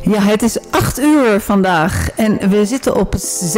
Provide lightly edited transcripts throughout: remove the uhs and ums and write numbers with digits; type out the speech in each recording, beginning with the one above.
Ja, het is 8:00 vandaag en we zitten op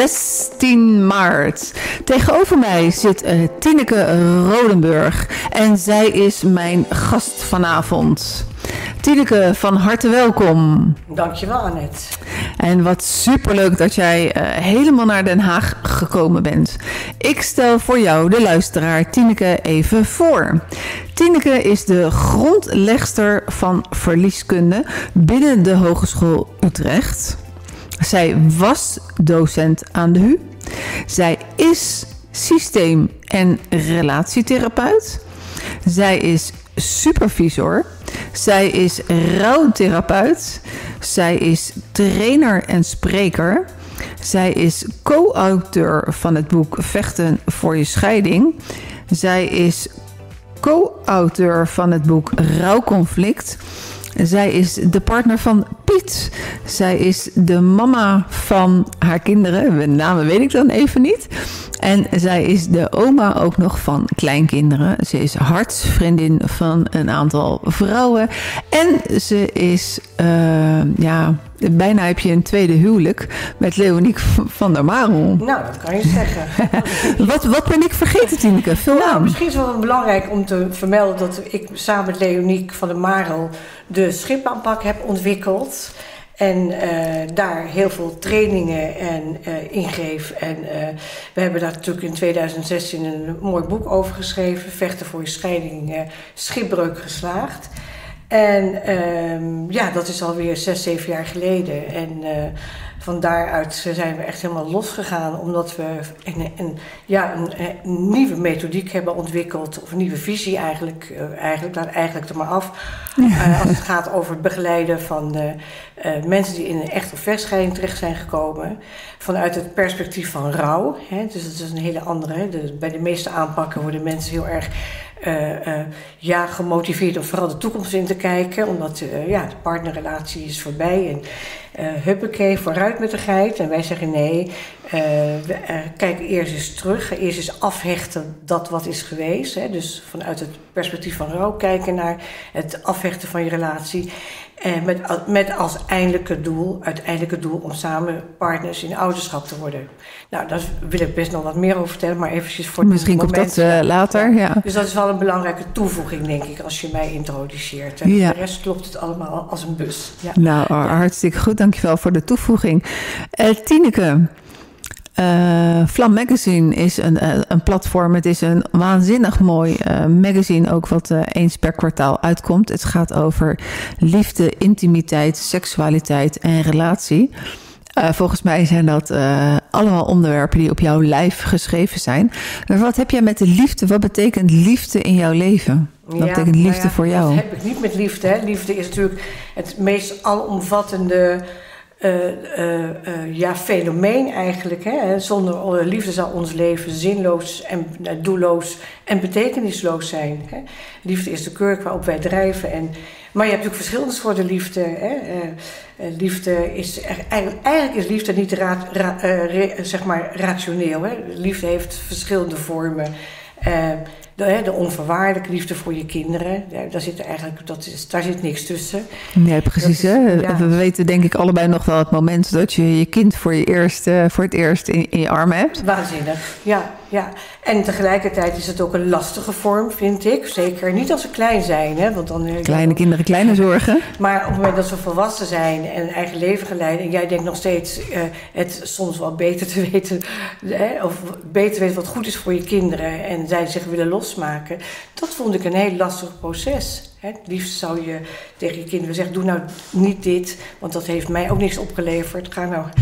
16 maart. Tegenover mij zit Tineke Rodenburg en zij is mijn gast vanavond. Tineke, van harte welkom. Dankjewel, Annette. En wat superleuk dat jij helemaal naar Den Haag gekomen bent. Ik stel voor jou, de luisteraar, Tineke even voor. Tineke is de grondlegster van verlieskunde binnen de Hogeschool Utrecht. Zij was docent aan de HU. Zij is systeem- en relatietherapeut. Zij is supervisor. Zij is rouwtherapeut. Zij is trainer en spreker. Zij is co-auteur van het boek Vechten voor je scheiding. Zij is co-auteur van het boek Rouwconflict. Zij is de partner van Piet. Zij is de mama van haar kinderen. De namen weet ik dan even niet. En zij is de oma ook nog van kleinkinderen. Ze is hartsvriendin van een aantal vrouwen. En ze is, bijna heb je een tweede huwelijk met Leoniek van der Marel. Nou, dat kan je zeggen. Wat ben ik vergeten, Tineke? Vul aan. Misschien is het wel belangrijk om te vermelden dat ik samen met Leoniek van der Marel de schipaanpak heb ontwikkeld. En daar heel veel trainingen ingeef. En we hebben daar natuurlijk in 2016 een mooi boek over geschreven. Vechten voor je scheiding, schipbreuk geslaagd. En dat is alweer 6, 7 jaar geleden. En van daaruit zijn we echt helemaal losgegaan. Omdat we een nieuwe methodiek hebben ontwikkeld. Of een nieuwe visie eigenlijk. Laat eigenlijk er maar af. Als het gaat over het begeleiden van mensen die in een echt of vechtscheiding terecht zijn gekomen. Vanuit het perspectief van rouw. Hè? Dus dat is een hele andere. Bij de meeste aanpakken worden mensen heel erg gemotiveerd om vooral de toekomst in te kijken. Omdat de partnerrelatie is voorbij. En huppakee, vooruit met de geit. En wij zeggen nee, kijk eerst eens terug. Ga eerst eens afhechten dat wat is geweest. Hè? Dus vanuit het perspectief van rouw kijken naar het afhechten van je relatie. Met als uiteindelijke doel om samen partners in ouderschap te worden. Nou, daar wil ik best nog wat meer over vertellen, maar eventjes voor het misschien moment. Komt dat later, ja. Dus dat is wel een belangrijke toevoeging, denk ik, als je mij introduceert. En de rest klopt het allemaal als een bus. Ja. Nou, hartstikke goed. Dankjewel voor de toevoeging. Tineke, Vlam Magazine is een platform. Het is een waanzinnig mooi magazine, ook wat eens per kwartaal uitkomt. Het gaat over liefde, intimiteit, seksualiteit en relatie. Volgens mij zijn dat allemaal onderwerpen die op jouw lijf geschreven zijn. Maar wat heb jij met de liefde? Wat betekent liefde in jouw leven? Wat betekent liefde voor jou? Dat heb ik niet met liefde. Hè. Liefde is natuurlijk het meest alomvattende fenomeen eigenlijk. Hè. Zonder liefde zou ons leven zinloos en doelloos en betekenisloos zijn. Hè. Liefde is de kurk waarop wij drijven. Maar je hebt natuurlijk verschillende soorten liefde. Hè. Liefde is eigenlijk is liefde niet rationeel. Hè. Liefde heeft verschillende vormen. De onvoorwaardelijke liefde voor je kinderen, daar zit niks tussen. Ja, precies. We weten denk ik allebei nog wel het moment dat je kind voor het eerst in je armen hebt. Waanzinnig, ja. En tegelijkertijd is het ook een lastige vorm, vind ik. Zeker niet als ze klein zijn. Hè, want dan, kleine kinderen, kleine zorgen. Maar op het moment dat ze volwassen zijn en een eigen leven geleid. En jij denkt nog steeds het soms wel beter te weten. Of beter weten wat goed is voor je kinderen. En zij zich willen losmaken. Dat vond ik een heel lastig proces. Het liefst zou je tegen je kinderen zeggen, doe nou niet dit, want dat heeft mij ook niks opgeleverd.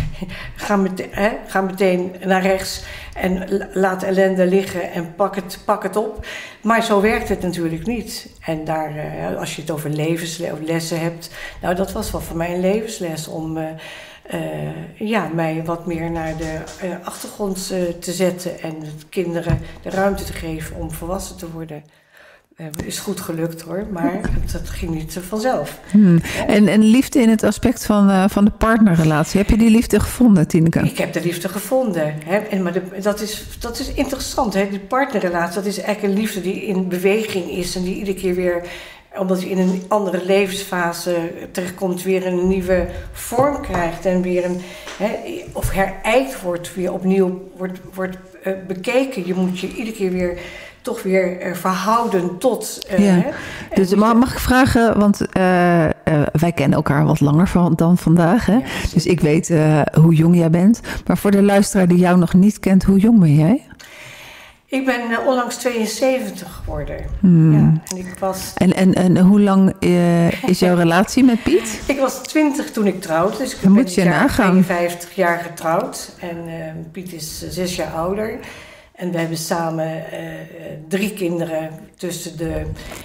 Ga meteen naar rechts en laat ellende liggen en pak het op. Maar zo werkt het natuurlijk niet. En daar, als je het over levenslessen hebt, nou dat was wel voor mij een levensles om mij wat meer naar de achtergrond te zetten en kinderen de ruimte te geven om volwassen te worden. Is goed gelukt hoor, maar dat ging niet vanzelf. En liefde in het aspect van de partnerrelatie. Heb je die liefde gevonden, Tineke? Ik heb de liefde gevonden. Maar dat is interessant. Hè? Die partnerrelatie, dat is eigenlijk een liefde die in beweging is en die iedere keer weer omdat hij in een andere levensfase terechtkomt, weer een nieuwe vorm krijgt en weer of herijkt wordt, weer opnieuw wordt bekeken. Je moet je iedere keer weer toch weer verhouden tot... Dus mag ik vragen, want wij kennen elkaar wat langer dan vandaag. Hè? Ja, dus ik weet hoe jong jij bent. Maar voor de luisteraar die jou nog niet kent, hoe jong ben jij? Ik ben onlangs 72 geworden. Ja, en ik was... En hoe lang is jouw relatie met Piet? Ik was 20 toen ik trouwde. Dus ik ben dit jaar 52 jaar getrouwd. En Piet is 6 jaar ouder. En we hebben samen 3 kinderen tussen de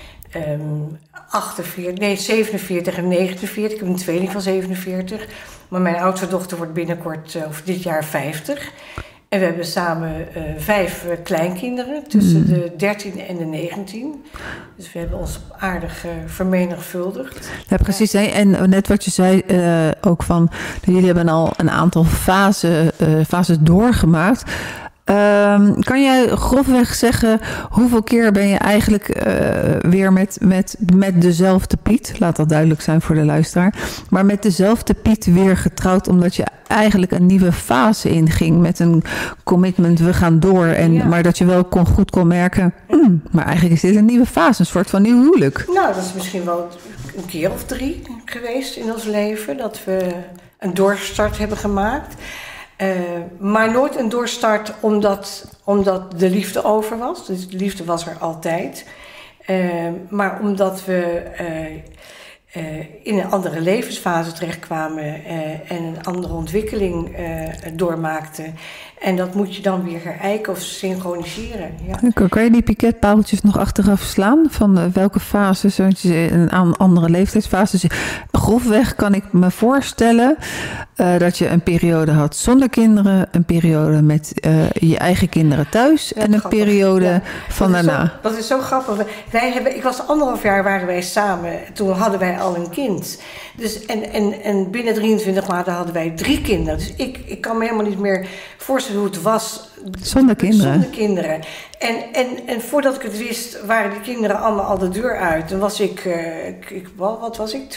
47 en 49. Ik heb een tweeling van 47. Maar mijn oudste dochter wordt binnenkort, of dit jaar, 50. En we hebben samen 5 kleinkinderen tussen de 13 en de 19. Dus we hebben ons aardig vermenigvuldigd. Ja, precies. En net wat je zei ook van... jullie hebben al een aantal fases doorgemaakt... kan jij grofweg zeggen hoeveel keer ben je eigenlijk weer met dezelfde Piet, laat dat duidelijk zijn voor de luisteraar, maar met dezelfde Piet weer getrouwd omdat je eigenlijk een nieuwe fase inging met een commitment, we gaan door, maar dat je wel goed kon merken, maar eigenlijk is dit een nieuwe fase, een soort van nieuw huwelijk. Nou, dat is misschien wel een keer of 3 geweest in ons leven, dat we een doorstart hebben gemaakt. Maar nooit een doorstart omdat de liefde over was. Dus de liefde was er altijd. Maar omdat we in een andere levensfase terechtkwamen en een andere ontwikkeling doormaakten. En dat moet je dan weer herijken of synchroniseren. Ja. Kan je die piketpaaltjes nog achteraf slaan? Van welke fases? Een andere leeftijdsfases. Grofweg kan ik me voorstellen dat je een periode had zonder kinderen, een periode met je eigen kinderen thuis en een periode van daarna. Dat is zo grappig. Ik was 1,5 jaar waren wij samen. Toen hadden wij al een kind. Dus, en binnen 23 maanden hadden wij 3 kinderen. Dus ik kan me helemaal niet meer voorstellen hoe het was zonder kinderen. En voordat ik het wist, waren die kinderen allemaal al de deur uit. Dan was wat was ik?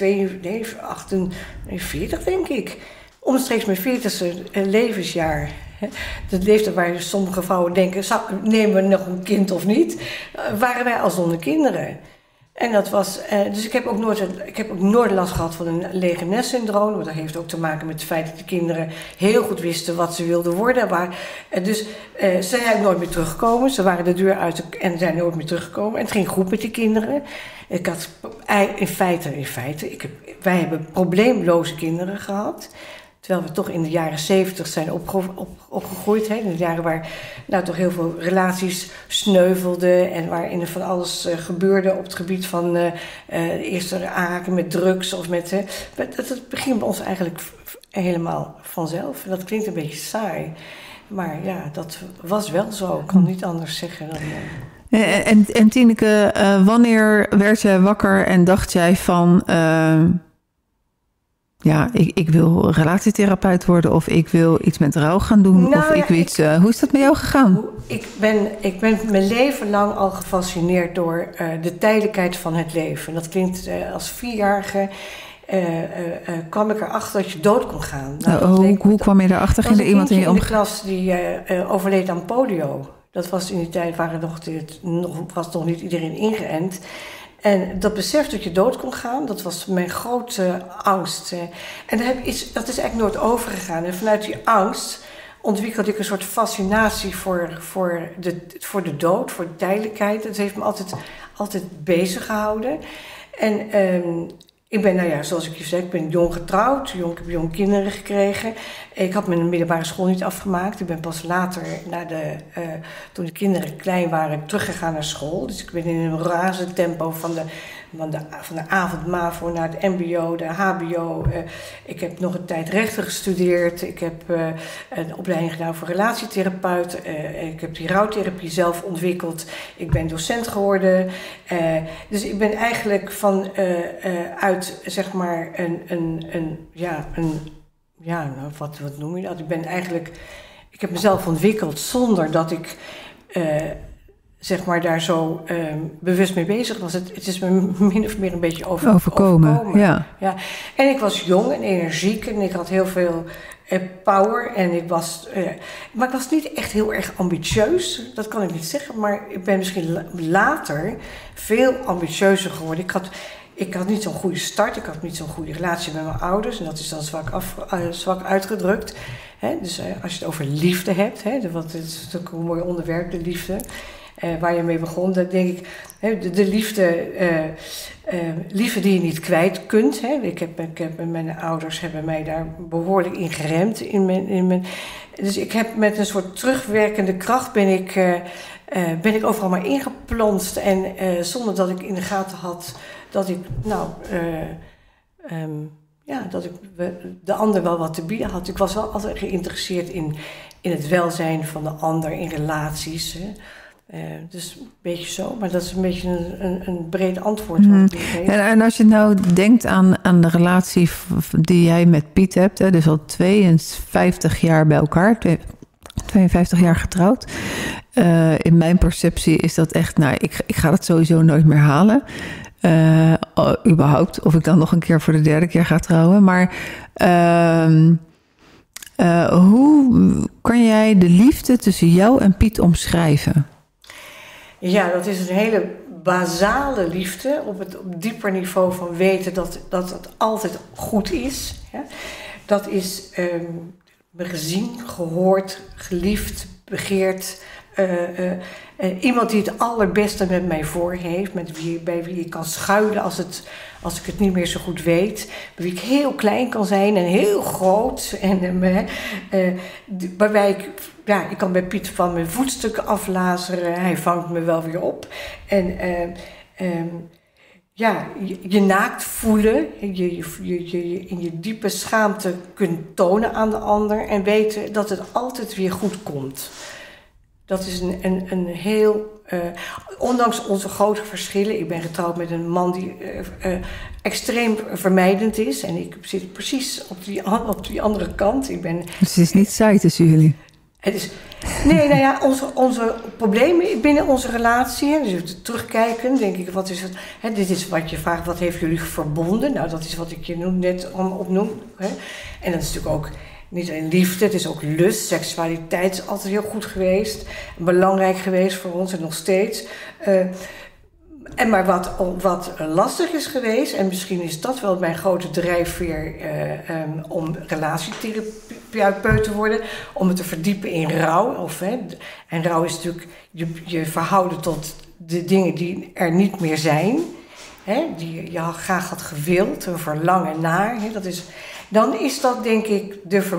48 denk ik. Omstreeks mijn 40ste levensjaar. Dat leeftijd waar sommige vrouwen denken, nemen we nog een kind of niet? Waren wij al zonder kinderen. En dat was, dus ik heb ook nooit last gehad van een lege nestsyndroom. Want dat heeft ook te maken met het feit dat de kinderen heel goed wisten wat ze wilden worden. Dus ze zijn nooit meer teruggekomen. Ze waren de deur uit en zijn nooit meer teruggekomen. En het ging goed met die kinderen. Ik had wij hebben probleemloze kinderen gehad. Terwijl we toch in de jaren 70 zijn opgegroeid. Hè? In de jaren waar toch heel veel relaties sneuvelden. En waarin er van alles gebeurde op het gebied van eerste aanraken met drugs. Of dat ging bij ons eigenlijk helemaal vanzelf. En dat klinkt een beetje saai. Maar ja, dat was wel zo. Ik kan niet anders zeggen dan... En Tineke, wanneer werd jij wakker en dacht jij van... ik wil relatietherapeut worden of ik wil iets met rouw gaan doen. Hoe is dat met jou gegaan? Ik ben mijn leven lang al gefascineerd door de tijdelijkheid van het leven. Dat klinkt als 4-jarige... kwam ik erachter dat je dood kon gaan. Hoe kwam je daarachter? Ging er iemand in je in de klas die overleed aan polio. Dat was in die tijd was nog niet iedereen ingeënt. En dat besef dat je dood kon gaan, dat was mijn grote angst. En dat is eigenlijk nooit overgegaan. En vanuit die angst ontwikkelde ik een soort fascinatie voor de dood, voor de tijdelijkheid. Dat heeft me altijd bezig gehouden. En ik ben, zoals ik je zei, ik ben jong getrouwd. Ik heb jong kinderen gekregen. Ik had mijn middelbare school niet afgemaakt. Ik ben pas later, toen de kinderen klein waren, teruggegaan naar school. Dus ik ben in een razend tempo van de avond MAVO naar het mbo, de hbo. Ik heb nog een tijd rechten gestudeerd. Ik heb een opleiding gedaan voor relatietherapeut. Ik heb die rouwtherapie zelf ontwikkeld. Ik ben docent geworden. Dus ik ben eigenlijk uit, zeg maar, wat noem je dat? Ik heb mezelf ontwikkeld zonder dat ik zeg maar daar zo bewust mee bezig was. Het is me min of meer een beetje overkomen. Ja. Ja. En ik was jong en energiek en ik had heel veel power. En maar ik was niet echt heel erg ambitieus. Dat kan ik niet zeggen. Maar ik ben misschien later veel ambitieuzer geworden. Ik had niet zo'n goede start. Ik had niet zo'n goede relatie met mijn ouders. En dat is dan zwak uitgedrukt. Dus als je het over liefde hebt. Want het is natuurlijk een mooi onderwerp, de liefde. Waar je mee begon. Dan denk ik, de liefde die je niet kwijt kunt. Mijn ouders hebben mij daar behoorlijk in geremd. Dus ik heb met een soort terugwerkende kracht ben ik overal maar ingeplonst. En zonder dat ik in de gaten had dat ik dat ik de ander wel wat te bieden had. Ik was wel altijd geïnteresseerd in het welzijn van de ander, in relaties. Dus een beetje zo, maar dat is een beetje een breed antwoord. En als je nou denkt aan de relatie die jij met Piet hebt, dus al 52 jaar bij elkaar, 52 jaar getrouwd. In mijn perceptie is dat echt, ik ga dat sowieso nooit meer halen. Überhaupt, of ik dan nog een keer voor de 3e keer ga trouwen. Maar hoe kan jij de liefde tussen jou en Piet omschrijven? Ja, dat is een hele basale liefde op het dieper niveau van weten dat het altijd goed is. Ja? Dat is gezien, gehoord, geliefd, begeerd. Iemand die het allerbeste met mij voor heeft, bij wie ik kan schuilen als ik het niet meer zo goed weet. Bij wie ik heel klein kan zijn en heel groot. Waarbij ik kan bij Piet van mijn voetstukken aflazeren. Hij vangt me wel weer op. En je naakt voelen. Je in je diepe schaamte kunt tonen aan de ander. En weten dat het altijd weer goed komt. Dat is een heel... ondanks onze grote verschillen... Ik ben getrouwd met een man die extreem vermijdend is. En ik zit precies op die andere kant. Dus het is niet saai tussen jullie? Onze problemen binnen onze relatie... Dus terugkijken, denk ik, wat is het... dit is wat je vraagt, wat heeft jullie verbonden? Nou, dat is wat ik je net opnoem. En dat is natuurlijk ook... Niet alleen liefde, het is ook lust, seksualiteit is altijd heel goed geweest. Belangrijk geweest voor ons en nog steeds. Maar wat lastig is geweest, en misschien is dat wel mijn grote drijfveer om relatietherapeut te worden, om het te verdiepen in rouw. En rouw is natuurlijk je verhouden tot de dingen die er niet meer zijn. Die je graag had gewild, een verlangen naar. Dan is dat denk ik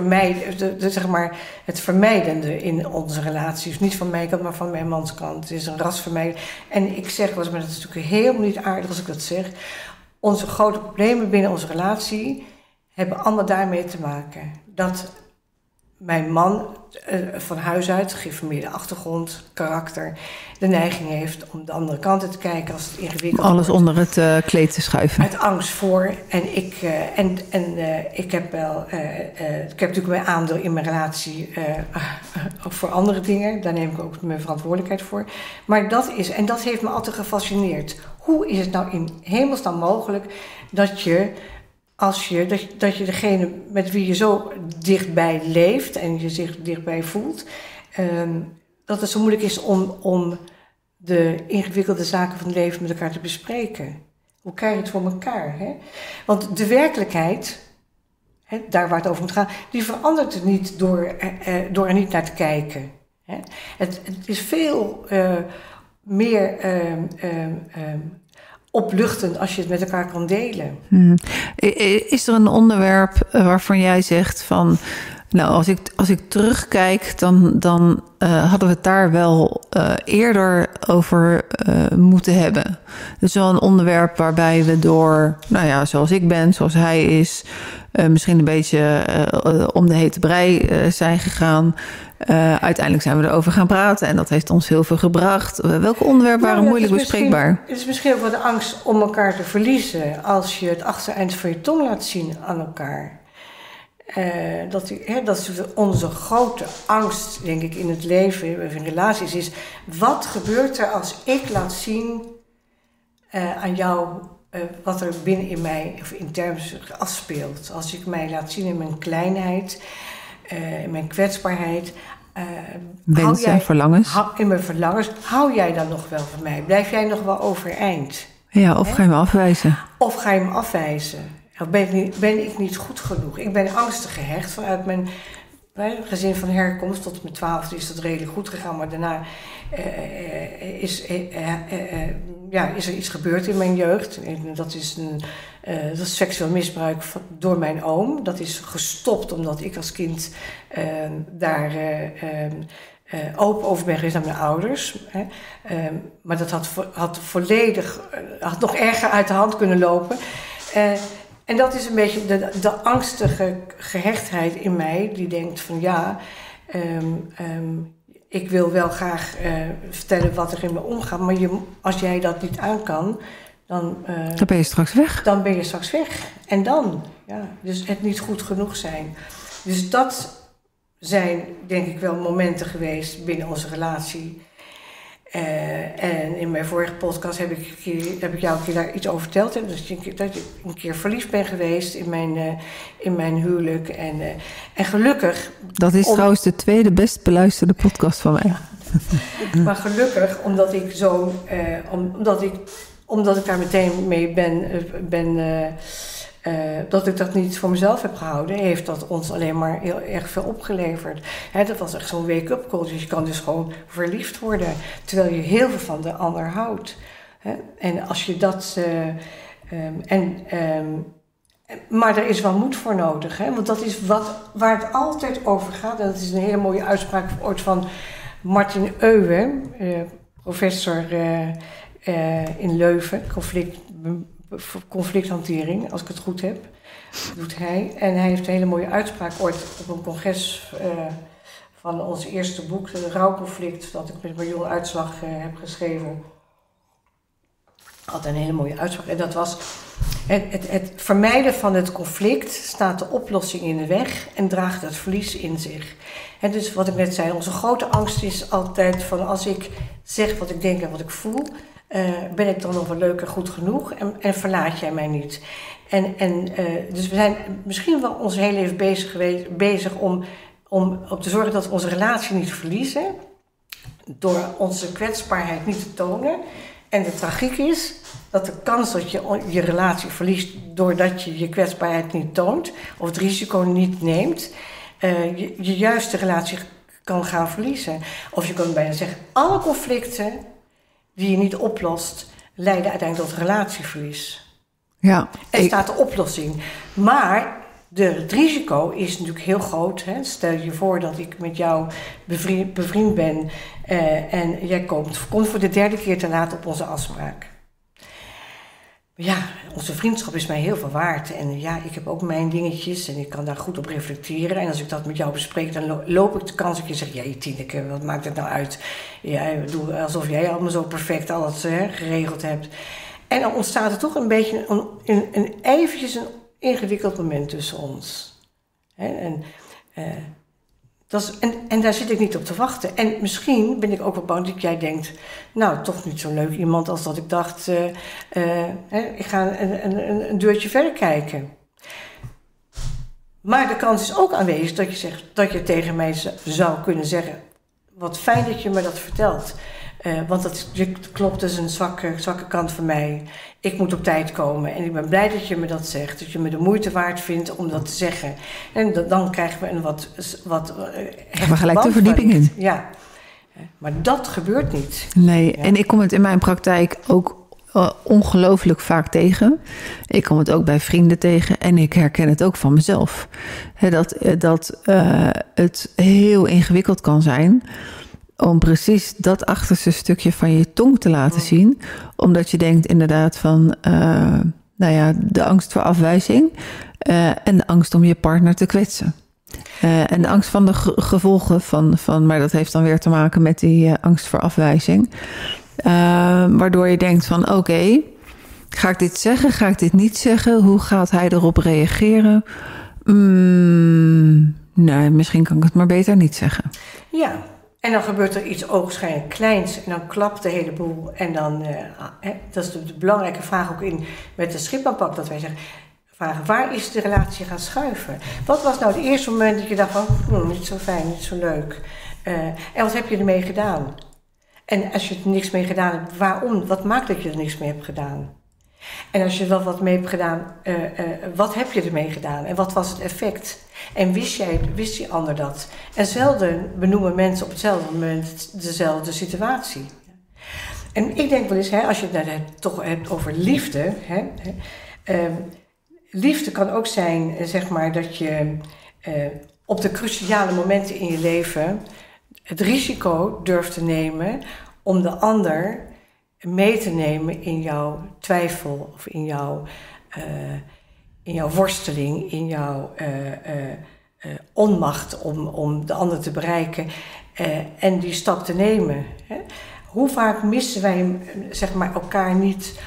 het vermijdende in onze relaties. Niet van mijn kant, maar van mijn mans kant. Het is een rasvermijden. En ik zeg wel eens, maar dat is natuurlijk helemaal niet aardig als ik dat zeg. Onze grote problemen binnen onze relatie hebben allemaal daarmee te maken. Dat mijn man van huis uit, geïnformeerde achtergrond, karakter, de neiging heeft om de andere kanten te kijken als het ingewikkeld wordt. Alles onder het kleed te schuiven. Uit angst voor. En ik heb natuurlijk mijn aandeel in mijn relatie voor andere dingen. Daar neem ik ook mijn verantwoordelijkheid voor. Maar dat heeft me altijd gefascineerd. Hoe is het nou in hemelsnaam mogelijk dat je degene met wie je zo dichtbij leeft en je zich dichtbij voelt, dat het zo moeilijk is om de ingewikkelde zaken van het leven met elkaar te bespreken. Hoe krijg je het voor elkaar? Want de werkelijkheid, daar waar het over moet gaan, die verandert het niet door er niet naar te kijken. Het is veel meer opluchtend als je het met elkaar kan delen. Is er een onderwerp waarvan jij zegt van... Nou, als ik terugkijk, dan hadden we het daar wel eerder over moeten hebben. Dus wel een onderwerp waarbij we door, zoals ik ben, zoals hij is... misschien een beetje om de hete brei zijn gegaan. Uiteindelijk zijn we erover gaan praten en dat heeft ons heel veel gebracht. Welke onderwerpen waren moeilijk bespreekbaar? Het is misschien ook wel de angst om elkaar te verliezen als je het achtereind van je tong laat zien aan elkaar. Dat is onze grote angst, denk ik, in het leven, in relaties, is wat gebeurt er als ik laat zien aan jou wat er binnen in mij, of intern afspeelt. Als ik mij laat zien in mijn kleinheid, in mijn kwetsbaarheid. Wensen, verlangens. In mijn verlangens. Hou jij dan nog wel van mij? Blijf jij nog wel overeind? Ja, of ga je me afwijzen? Of ga je me afwijzen? Of ben ik niet goed genoeg? Ik ben angstig gehecht vanuit mijn gezin van herkomst. Tot mijn 12e is dat redelijk goed gegaan. Maar daarna is er iets gebeurd in mijn jeugd. En dat is seksueel misbruik door mijn oom. Dat is gestopt omdat ik als kind daar open over ben geweest naar mijn ouders. Maar dat had nog erger uit de hand kunnen lopen. En dat is een beetje de angstige gehechtheid in mij, die denkt van ik wil wel graag vertellen wat er in me omgaat, maar als jij dat niet aan kan, dan ben je straks weg. Dan ben je straks weg. En dan, dus het niet goed genoeg zijn. Dus dat zijn, denk ik, wel momenten geweest binnen onze relatie. En in mijn vorige podcast heb ik jou een keer daar iets over verteld. Hè? Dus dat ik een keer verliefd ben geweest in mijn huwelijk. En gelukkig... Dat is trouwens de tweede best beluisterde podcast van mij. Ja. Maar gelukkig, omdat ik daar meteen mee dat ik dat niet voor mezelf heb gehouden, heeft dat ons alleen maar heel erg veel opgeleverd. Dat was echt zo'n wake-up call. Dus je kan dus gewoon verliefd worden, terwijl je heel veel van de ander houdt. En als je dat... maar er is wel moed voor nodig. Want dat is waar het altijd over gaat. En dat is een hele mooie uitspraak ooit van Martin Euwe, professor in Leuven, conflicthantering, als ik het goed heb, doet hij. En hij heeft een hele mooie uitspraak ooit op een congres van ons eerste boek, de Rouwconflict, dat ik met Marion Uitslag heb geschreven. Had een hele mooie uitspraak. En dat was: het vermijden van het conflict staat de oplossing in de weg en draagt het verlies in zich. En dus wat ik net zei, onze grote angst is altijd van: als ik zeg wat ik denk en wat ik voel, ben ik dan nog wel leuk en goed genoeg en verlaat jij mij niet. Dus we zijn misschien wel ons hele leven bezig om te zorgen dat we onze relatie niet verliezen, door onze kwetsbaarheid niet te tonen. En de tragiek is dat de kans dat je je relatie verliest doordat je je kwetsbaarheid niet toont, of het risico niet neemt, je juiste relatie kan gaan verliezen. Of je kan bijna zeggen, alle conflicten die je niet oplost, leiden uiteindelijk tot relatieverlies. Ja, en staat de oplossing. Maar het risico is natuurlijk heel groot. Hè? Stel je voor dat ik met jou bevriend ben en jij komt voor de derde keer te laat op onze afspraak. Ja, onze vriendschap is mij heel veel waard. En ja, ik heb ook mijn dingetjes en ik kan daar goed op reflecteren. En als ik dat met jou bespreek, dan loop ik de kans dat je zegt: ja, Tineke, wat maakt het nou uit? Ja, doe alsof jij allemaal zo perfect alles geregeld hebt. En dan ontstaat er toch een beetje eventjes een ingewikkeld moment tussen ons. En daar zit ik niet op te wachten. En misschien ben ik ook wel bang dat jij denkt: nou, toch niet zo'n leuk iemand als dat ik dacht. Ik ga een deurtje verder kijken. Maar de kans is ook aanwezig dat je zegt, dat je tegen mij zou kunnen zeggen: wat fijn dat je me dat vertelt. Want dat klopt, dus een zwakke kant van mij. Ik moet op tijd komen. En ik ben blij dat je me dat zegt. Dat je me de moeite waard vindt om dat te zeggen. En dan krijgen we een wat we gelijk de verdieping in. Ja. Maar dat gebeurt niet. Nee, ja. En ik kom het in mijn praktijk ook ongelooflijk vaak tegen. Ik kom het ook bij vrienden tegen. En ik herken het ook van mezelf. Dat het heel ingewikkeld kan zijn om precies dat achterste stukje van je tong te laten zien. Omdat je denkt inderdaad van de angst voor afwijzing en de angst om je partner te kwetsen. En de angst van de gevolgen van, maar dat heeft dan weer te maken met die angst voor afwijzing. Waardoor je denkt van oké, ga ik dit zeggen? Ga ik dit niet zeggen? Hoe gaat hij erop reageren? Nee, misschien kan ik het maar beter niet zeggen. Ja, en dan gebeurt er iets ogenschijnlijk kleins en dan klapt de hele boel. En dan, dat is de belangrijke vraag ook met de schipaanpak, dat wij vragen, waar is de relatie gaan schuiven? Wat was nou het eerste moment dat je dacht van, niet zo fijn, niet zo leuk. En wat heb je ermee gedaan? En als je er niks mee gedaan hebt, waarom? Wat maakt dat je er niks mee hebt gedaan? En als je er wel wat mee hebt gedaan, wat heb je ermee gedaan? En wat was het effect? En wist die ander dat? En zelden benoemen mensen op hetzelfde moment dezelfde situatie. En ik denk wel eens, als je het toch hebt over liefde. Liefde kan ook zijn, zeg maar, dat je op de cruciale momenten in je leven het risico durft te nemen om de ander mee te nemen in jouw twijfel of in jouw worsteling, in jouw onmacht om de ander te bereiken en die stap te nemen. Hoe vaak missen wij zeg maar, elkaar niet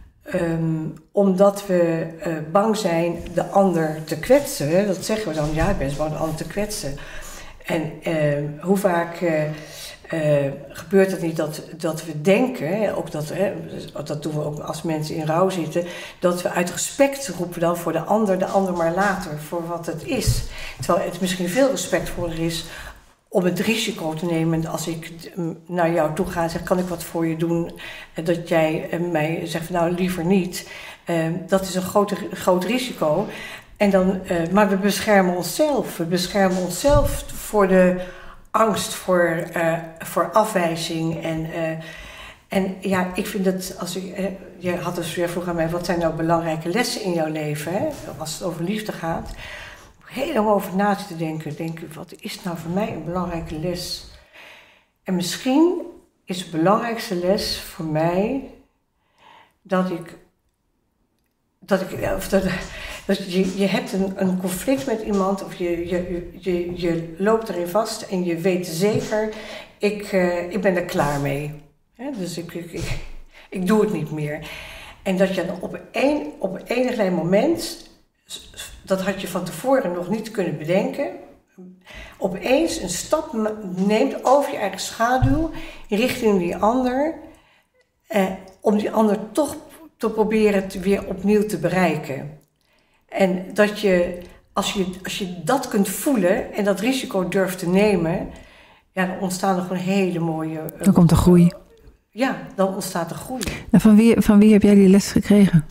omdat we bang zijn de ander te kwetsen. Dat zeggen we dan, ja, ik ben bang de ander te kwetsen. En hoe vaak gebeurt het niet dat we denken, ook dat doen we ook als mensen in rouw zitten, dat we uit respect roepen dan voor de ander maar later, voor wat het is. Terwijl het misschien veel respectvoller is om het risico te nemen als ik naar jou toe ga en zeg, kan ik wat voor je doen? Dat jij mij zegt, nou liever niet. Dat is een groot risico. En dan, maar we beschermen onszelf. We beschermen onszelf voor de angst voor afwijzing. En ja, ik vind het, je had dus weer vroeg aan mij, wat zijn nou belangrijke lessen in jouw leven? Hè? Als het over liefde gaat. Heel lang over na te denken, wat is nou voor mij een belangrijke les? En misschien is de belangrijkste les voor mij dat je hebt een conflict met iemand of je loopt erin vast en je weet zeker, ik ben er klaar mee. Dus ik doe het niet meer. En dat je dan op enig klein moment, dat had je van tevoren nog niet kunnen bedenken, opeens een stap neemt over je eigen schaduw richting die ander, om die ander toch te proberen weer opnieuw te bereiken. En dat je, als je dat kunt voelen en dat risico durft te nemen, ja, dan ontstaan er gewoon hele mooie... Dan komt de groei. Ja, dan ontstaat de groei. En van wie heb jij die les gekregen?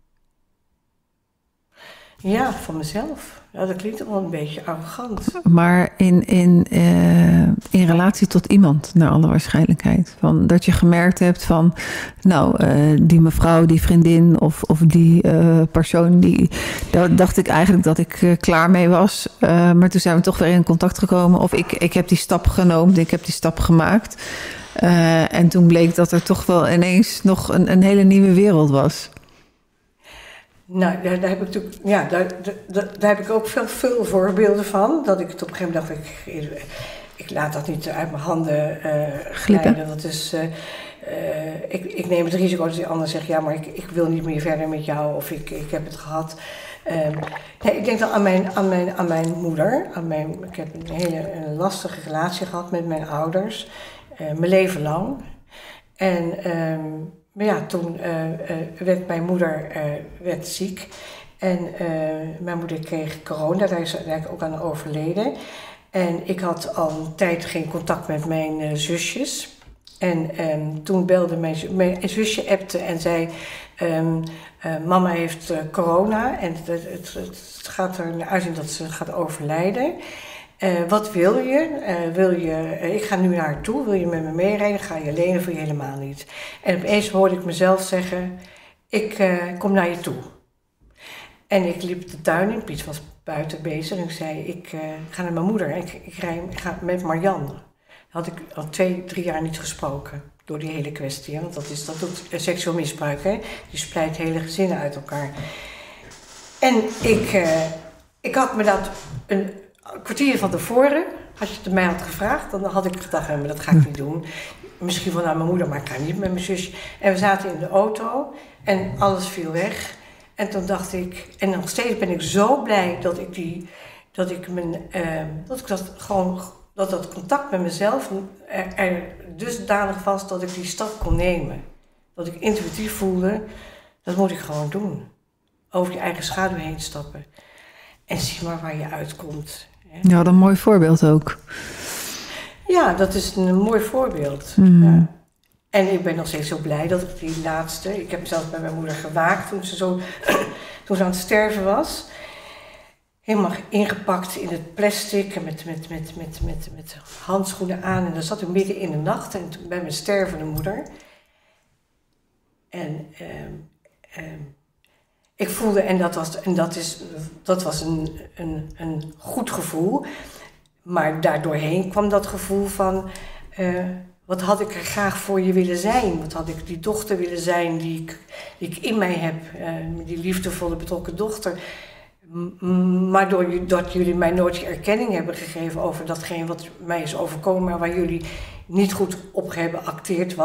Ja, van mezelf. Ja, dat klinkt wel een beetje arrogant. Maar in relatie tot iemand, naar alle waarschijnlijkheid. Dat je gemerkt hebt van, nou, die mevrouw, die vriendin of die persoon, daar dacht ik eigenlijk dat ik klaar mee was. Maar toen zijn we toch weer in contact gekomen. Of ik heb die stap genomen, ik heb die stap gemaakt. En toen bleek dat er toch wel ineens nog een hele nieuwe wereld was. Nou, daar heb ik natuurlijk, ja, daar heb ik ook veel voorbeelden van. Dat ik het op een gegeven moment dacht, ik laat dat niet uit mijn handen glijden. Dat is, ik neem het risico dat die ander zegt, ja, maar ik wil niet meer verder met jou of ik heb het gehad. Nee, ik denk dan aan mijn moeder. Ik heb een hele lastige relatie gehad met mijn ouders, mijn leven lang. En maar ja, toen werd mijn moeder werd ziek en mijn moeder kreeg corona, daar is eigenlijk ook aan overleden. En ik had al een tijd geen contact met mijn zusjes. En toen belde mijn zusje appte en zei, mama heeft corona en het gaat er naar uitzien dat ze gaat overlijden. Wat wil je? Ik ga nu naar haar toe. Wil je met me meerijden? Ga je alleen of wil je helemaal niet? En opeens hoorde ik mezelf zeggen, ik kom naar je toe. En ik liep de tuin in. Piet was buiten bezig. En ik zei, ik ga naar mijn moeder. Ik ga met Marjan. Dat had ik al 2-3 jaar niet gesproken. Door die hele kwestie. Want dat doet seksueel misbruik. Hè? Die splijt hele gezinnen uit elkaar. En ik had me dat een kwartier van tevoren, als je het mij had gevraagd, dan had ik gedacht, maar dat ga ik niet doen. Misschien van naar mijn moeder, maar ik ga niet met mijn zusje. En we zaten in de auto en alles viel weg. En toen dacht ik, en nog steeds ben ik zo blij dat ik dat contact met mezelf er dusdanig was dat ik die stap kon nemen. Dat ik intuïtief voelde, dat moet ik gewoon doen. Over je eigen schaduw heen stappen. En zie maar waar je uitkomt. Hè. Ja, dat een mooi voorbeeld ook. Ja, dat is een mooi voorbeeld. Ja. En ik ben nog steeds zo blij dat ik die laatste... Ik heb zelfs bij mijn moeder gewaakt toen ze aan het sterven was. Helemaal ingepakt in het plastic en met handschoenen aan. En dan zat ik midden in de nacht en bij mijn stervende moeder. En ik voelde, en dat was een goed gevoel. Maar daardoorheen kwam dat gevoel van... wat had ik er graag voor je willen zijn? Wat had ik die dochter willen zijn die ik in mij heb? Die liefdevolle, betrokken dochter. Maar doordat jullie mij nooit die erkenning hebben gegeven over datgene wat mij is overkomen, maar waar jullie niet goed op hebben acteerd,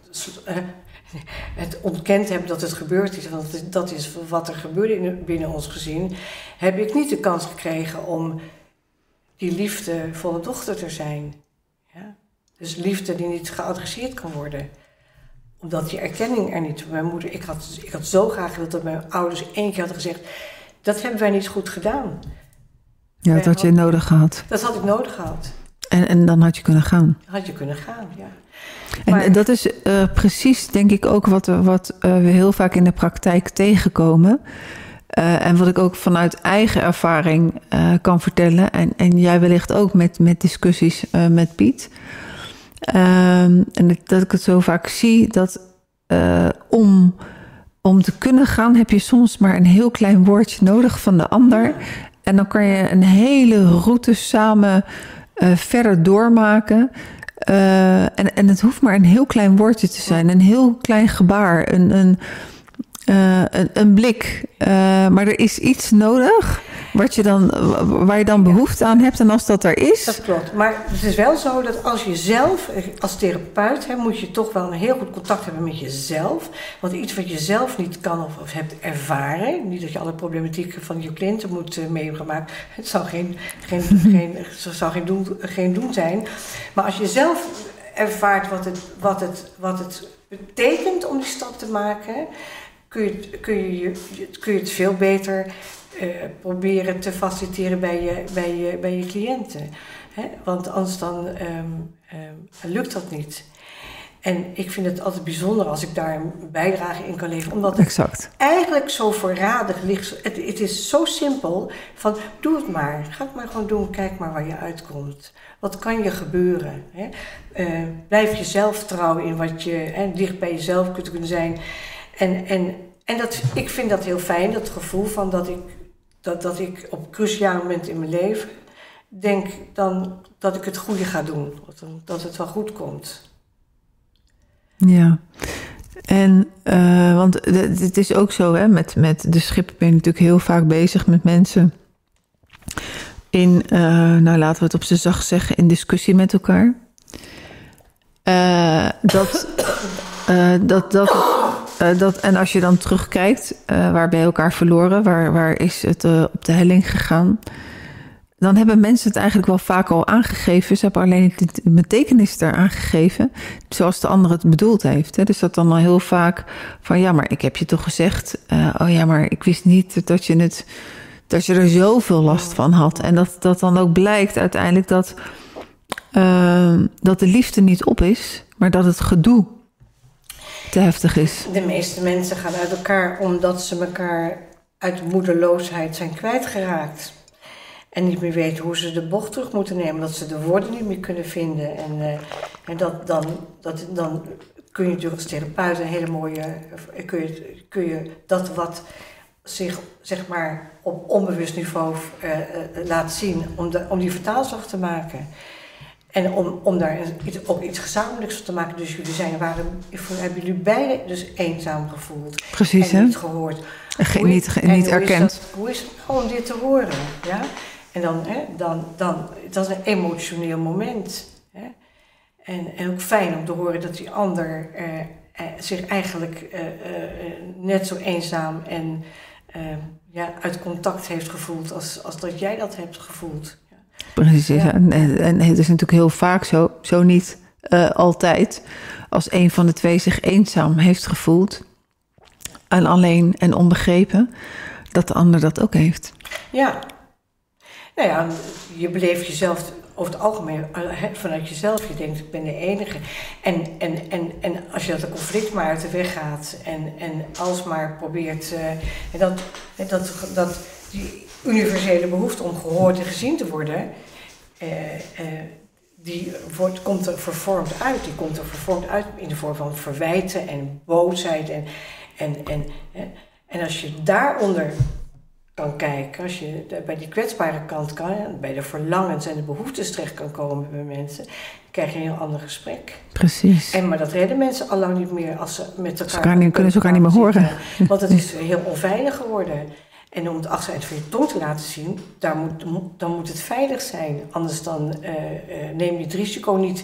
het ontkend hebben dat het gebeurd is, want dat is wat er gebeurde binnen ons gezin, heb ik niet de kans gekregen om die liefdevolle dochter te zijn. Ja? Dus liefde die niet geadresseerd kan worden. Omdat die erkenning er niet... Mijn moeder, ik had zo graag gewild dat mijn ouders 1 keer hadden gezegd... Dat hebben wij niet goed gedaan. Ja, dat had je nodig gehad. Dat had ik nodig gehad. En dan had je kunnen gaan. Had je kunnen gaan, ja. En dat is precies, denk ik, ook wat we heel vaak in de praktijk tegenkomen. En wat ik ook vanuit eigen ervaring kan vertellen. En jij wellicht ook met discussies met Piet. En dat ik het zo vaak zie dat om te kunnen gaan heb je soms maar een heel klein woordje nodig van de ander. En dan kan je een hele route samen verder doormaken. En het hoeft maar een heel klein woordje te zijn. Een heel klein gebaar. Een blik. Maar er is iets nodig waar je dan behoefte aan hebt. En als dat er is... Dat klopt. Maar het is wel zo dat als je zelf, als therapeut, moet je toch wel een heel goed contact hebben met jezelf. Want iets wat je zelf niet kan of hebt ervaren. Niet dat je alle problematiek van je cliënten moet meegemaakt. Het zou geen doen zijn. Maar als je zelf ervaart wat het betekent om die stap te maken, kun je het veel beter proberen te faciliteren bij je cliënten. Hè? Want anders dan lukt dat niet. En ik vind het altijd bijzonder als ik daar een bijdrage in kan leveren. Omdat het eigenlijk zo voorradig ligt. Het is zo simpel van doe het maar. Ga het maar gewoon doen. Kijk maar waar je uitkomt. Wat kan je gebeuren? Hè? Blijf jezelf trouw in wat je dicht bij jezelf kunt kunnen zijn. En ik vind dat heel fijn. Dat gevoel van dat ik op een cruciaal moment in mijn leven denk dan dat ik het goede ga doen. Dat het wel goed komt. Ja, en want het is ook zo, hè, met de schip ben je natuurlijk heel vaak bezig met mensen in, laten we het op z'n zacht zeggen, in discussie met elkaar. En als je dan terugkijkt, waar ben je elkaar verloren, waar is het op de helling gegaan, dan hebben mensen het eigenlijk wel vaak al aangegeven. Ze hebben alleen de betekenis daar aangegeven, zoals de ander het bedoeld heeft. Hè. Dus dat dan al heel vaak van, ja, maar ik heb je toch gezegd, oh ja, maar ik wist niet dat je er zoveel last van had. En dat dan ook blijkt uiteindelijk dat de liefde niet op is, maar dat het gedoe te heftig is. De meeste mensen gaan uit elkaar omdat ze elkaar uit moedeloosheid zijn kwijtgeraakt. En niet meer weten hoe ze de bocht terug moeten nemen. Dat ze de woorden niet meer kunnen vinden. En dan kun je natuurlijk als therapeut een hele mooie... Kun je dat wat zich zeg maar op onbewust niveau laat zien... om die vertaalslag te maken. En om daar ook iets gezamenlijks van te maken. Dus hebben jullie beide dus eenzaam gevoeld. Precies, en hè? niet gehoord. Niet erkend. Hoe is het nou om dit te horen? Ja? En dan dat is een emotioneel moment. Hè? En ook fijn om te horen dat die ander zich eigenlijk net zo eenzaam en uit contact heeft gevoeld als dat jij dat hebt gevoeld. Ja. Precies, ja. En het is natuurlijk heel vaak zo niet altijd, als een van de twee zich eenzaam heeft gevoeld en alleen en onbegrepen, dat de ander dat ook heeft. Ja. Nou ja, je beleeft jezelf over het algemeen vanuit jezelf. Je denkt, ik ben de enige. En als je dat conflict maar uit de weg gaat en alsmaar probeert... dat die universele behoefte om gehoord en gezien te worden... komt er vervormd uit. Die komt er vervormd uit in de vorm van verwijten en boosheid. En als je daaronder kan kijken, als je bij die kwetsbare kant kan, bij de verlangens en de behoeftes terecht kan komen bij mensen, dan krijg je een heel ander gesprek. Precies. Maar dat redden mensen al lang niet meer als ze met elkaar kunnen ze elkaar niet meer horen. Want het is heel onveilig geworden. En om het achtereind van je tong te laten zien, dan moet het veilig zijn. Anders dan neem je het risico niet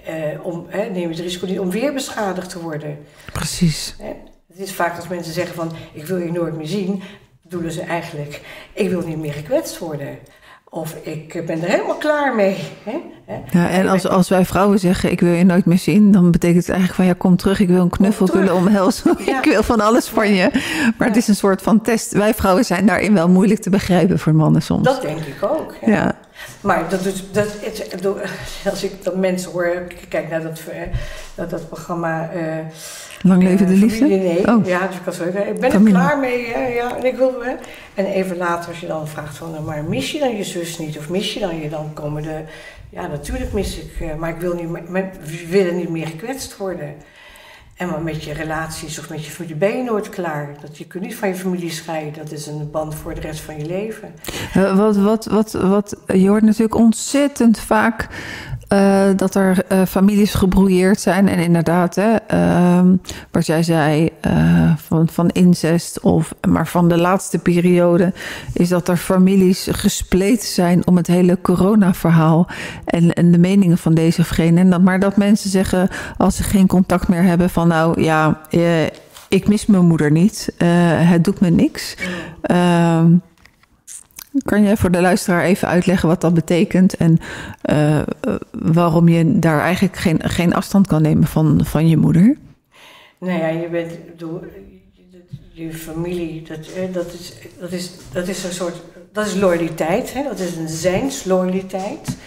om weer beschadigd te worden. Precies. Het is vaak als mensen zeggen van, ik wil je nooit meer zien, bedoelen ze eigenlijk, ik wil niet meer gekwetst worden. Of ik ben er helemaal klaar mee. Ja, en als wij vrouwen zeggen, ik wil je nooit meer zien, dan betekent het eigenlijk van, ja, kom terug, ik wil een knuffel, ik wil een omhelzen, ik wil van alles van je. Maar het is een soort van test. Wij vrouwen zijn daarin wel moeilijk te begrijpen voor mannen soms. Dat denk ik ook. Ja. Maar als ik dat mensen hoor, kijk naar dat programma... Lang leven de liefde? Nee. Oh. Ja, dus ik was ik ben er klaar mee. En ik wil. En even later, als je dan vraagt van, maar mis je dan je zus niet? Of mis je dan je? Dan komen de. Ja, natuurlijk mis ik. Maar ik wil niet meer gekwetst worden. En maar met je relaties of met je familie ben je nooit klaar. Je kunt niet van je familie scheiden. Dat is een band voor de rest van je leven. Je hoort natuurlijk ontzettend vaak dat er families gebrouilleerd zijn. En inderdaad, wat jij zei, van incest, maar van de laatste periode, is dat er families gespleten zijn om het hele corona-verhaal en de meningen van deze of gene. Maar dat mensen zeggen, als ze geen contact meer hebben, van nou ja, ik mis mijn moeder niet. Het doet me niks. Kan jij voor de luisteraar even uitleggen wat dat betekent en waarom je daar eigenlijk geen afstand kan nemen van je moeder? Nou ja, je familie, dat is een soort, dat is loyaliteit, hè? Dat is een zijnsloyaliteit.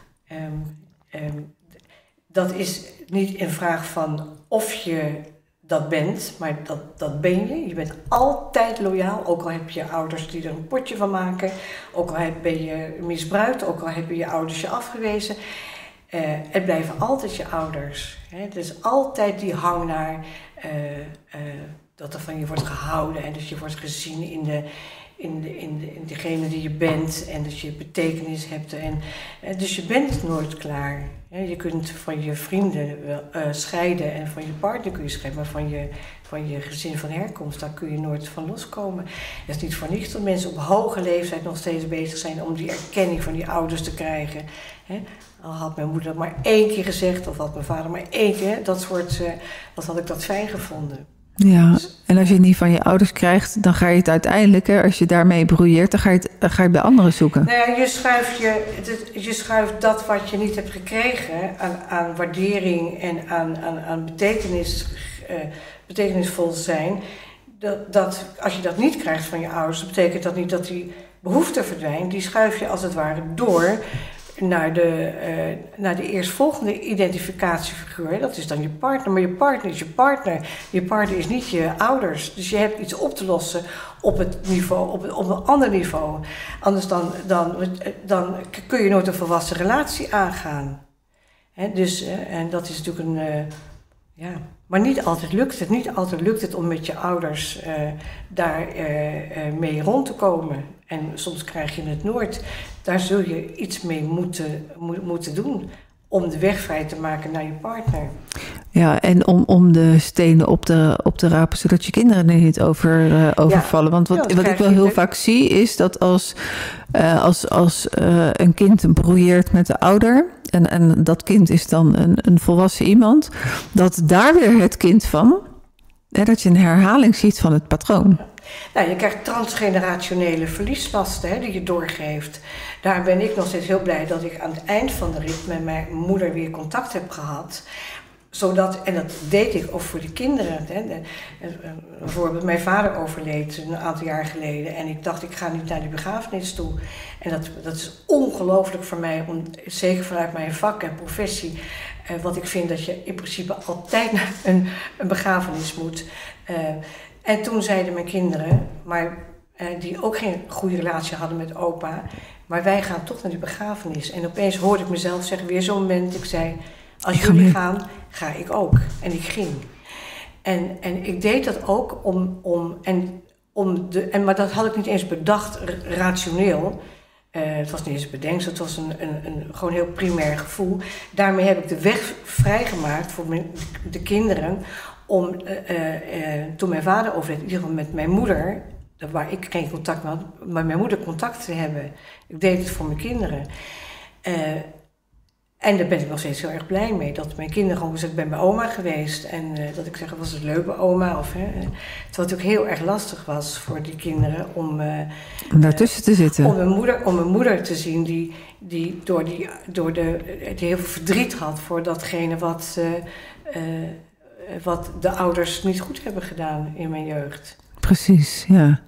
Dat is niet een vraag van of je dat bent, maar dat ben je. Je bent altijd loyaal, ook al heb je ouders die er een potje van maken. Ook al ben je misbruikt, ook al hebben je ouders je afgewezen. Het blijven altijd je ouders. Hè? Het is altijd die hang naar dat er van je wordt gehouden en dat je wordt gezien in degene die je bent en dat je betekenis hebt. Dus je bent nooit klaar. Je kunt van je vrienden scheiden en van je partner kun je scheiden, maar van je gezin van herkomst, daar kun je nooit van loskomen. Het is niet voor niets dat mensen op hoge leeftijd nog steeds bezig zijn om die erkenning van die ouders te krijgen. Al had mijn moeder dat maar 1 keer gezegd, of had mijn vader maar 1 keer, wat had ik dat fijn gevonden. Ja, en als je het niet van je ouders krijgt, dan ga je het uiteindelijk, als je daarmee brouilleert, dan ga je het bij anderen zoeken. Nou ja, je schuift dat wat je niet hebt gekregen aan waardering en aan betekenisvol zijn. Dat als je dat niet krijgt van je ouders, dan betekent dat niet dat die behoefte verdwijnt. Die schuif je als het ware door naar de eerstvolgende identificatiefiguur. Dat is dan je partner, maar je partner is je partner. Je partner is niet je ouders. Dus je hebt iets op te lossen op het niveau, op een ander niveau. Anders dan kun je nooit een volwassen relatie aangaan. En dat is natuurlijk maar niet altijd lukt het. Niet altijd lukt het om met je ouders daar mee rond te komen. En soms krijg je het nooit. Daar zul je iets mee moeten doen om de weg vrij te maken naar je partner. Ja, en om de stenen op te rapen, zodat je kinderen er niet overvallen. Want wat ik wel heel vaak zie, is dat als een kind brouilleert met de ouder, en dat kind is dan een volwassen iemand, dat daar weer het kind van Dat je een herhaling ziet van het patroon. Nou, je krijgt transgenerationele verlieslasten, hè, die je doorgeeft. Daar ben ik nog steeds heel blij dat ik aan het eind van de rit met mijn moeder weer contact heb gehad. Zodat, en dat deed ik ook voor de kinderen. Hè. Bijvoorbeeld, mijn vader overleed een aantal jaar geleden. En ik dacht, ik ga niet naar die begrafenis toe. En dat is ongelooflijk voor mij, zeker vanuit mijn vak en professie. Wat ik vind dat je in principe altijd naar een begrafenis moet. En toen zeiden mijn kinderen, die ook geen goede relatie hadden met opa. Maar wij gaan toch naar die begrafenis. En opeens hoorde ik mezelf zeggen, weer zo'n moment. Ik zei, als jullie gaan, ga ik ook. En ik ging. En ik deed dat ook maar dat had ik niet eens bedacht rationeel. Het was niet eens bedenksel, het was een gewoon heel primair gevoel. Daarmee heb ik de weg vrijgemaakt voor de kinderen om, toen mijn vader overleed, in ieder geval met mijn moeder, waar ik geen contact mee had, maar mijn moeder contact te hebben. Ik deed het voor mijn kinderen. En daar ben ik nog steeds heel erg blij mee. Dat mijn kinderen gewoon gezegd, ik ben bij oma geweest. En dat ik zeg, was het leuk bij oma? Terwijl het natuurlijk heel erg lastig was voor die kinderen om daartussen te zitten. Om mijn moeder te zien die heel veel verdriet had voor datgene wat de ouders niet goed hebben gedaan in mijn jeugd. Precies, ja.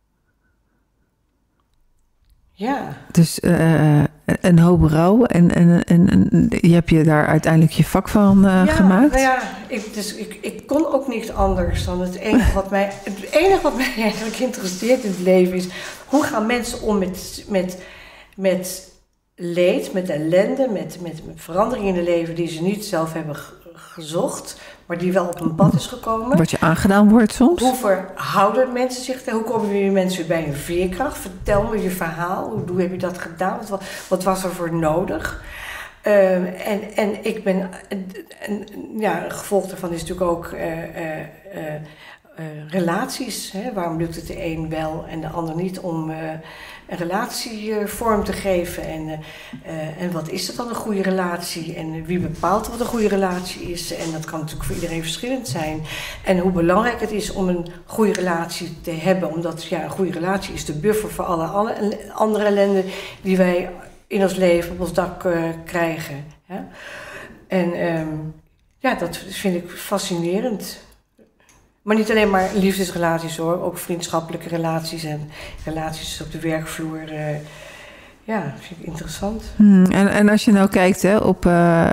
Ja. Dus een hoop rouw en je hebt je daar uiteindelijk je vak van gemaakt? Nou ja, ik kon ook niks anders dan het enige wat mij eigenlijk interesseert in het leven is, hoe gaan mensen om met leed, met ellende, met veranderingen in het leven die ze niet zelf hebben gezocht, maar die wel op een pad is gekomen. Wat je aangedaan wordt soms. Hoe verhouden mensen zich? Hoe komen jullie mensen weer bij een veerkracht? Vertel me je verhaal. Hoe heb je dat gedaan? Wat was er voor nodig? En ik ben... een gevolg daarvan is natuurlijk ook relaties. Hè? Waarom lukt het de een wel en de ander niet om een relatie vorm te geven? En wat is dat dan een goede relatie? En wie bepaalt wat een goede relatie is? En dat kan natuurlijk voor iedereen verschillend zijn. En hoe belangrijk het is om een goede relatie te hebben. Omdat een goede relatie is de buffer voor alle andere ellende die wij in ons leven op ons dak krijgen. Hè? En dat vind ik fascinerend. Maar niet alleen maar liefdesrelaties hoor, ook vriendschappelijke relaties en relaties op de werkvloer. Vind ik interessant. En als je nou kijkt op...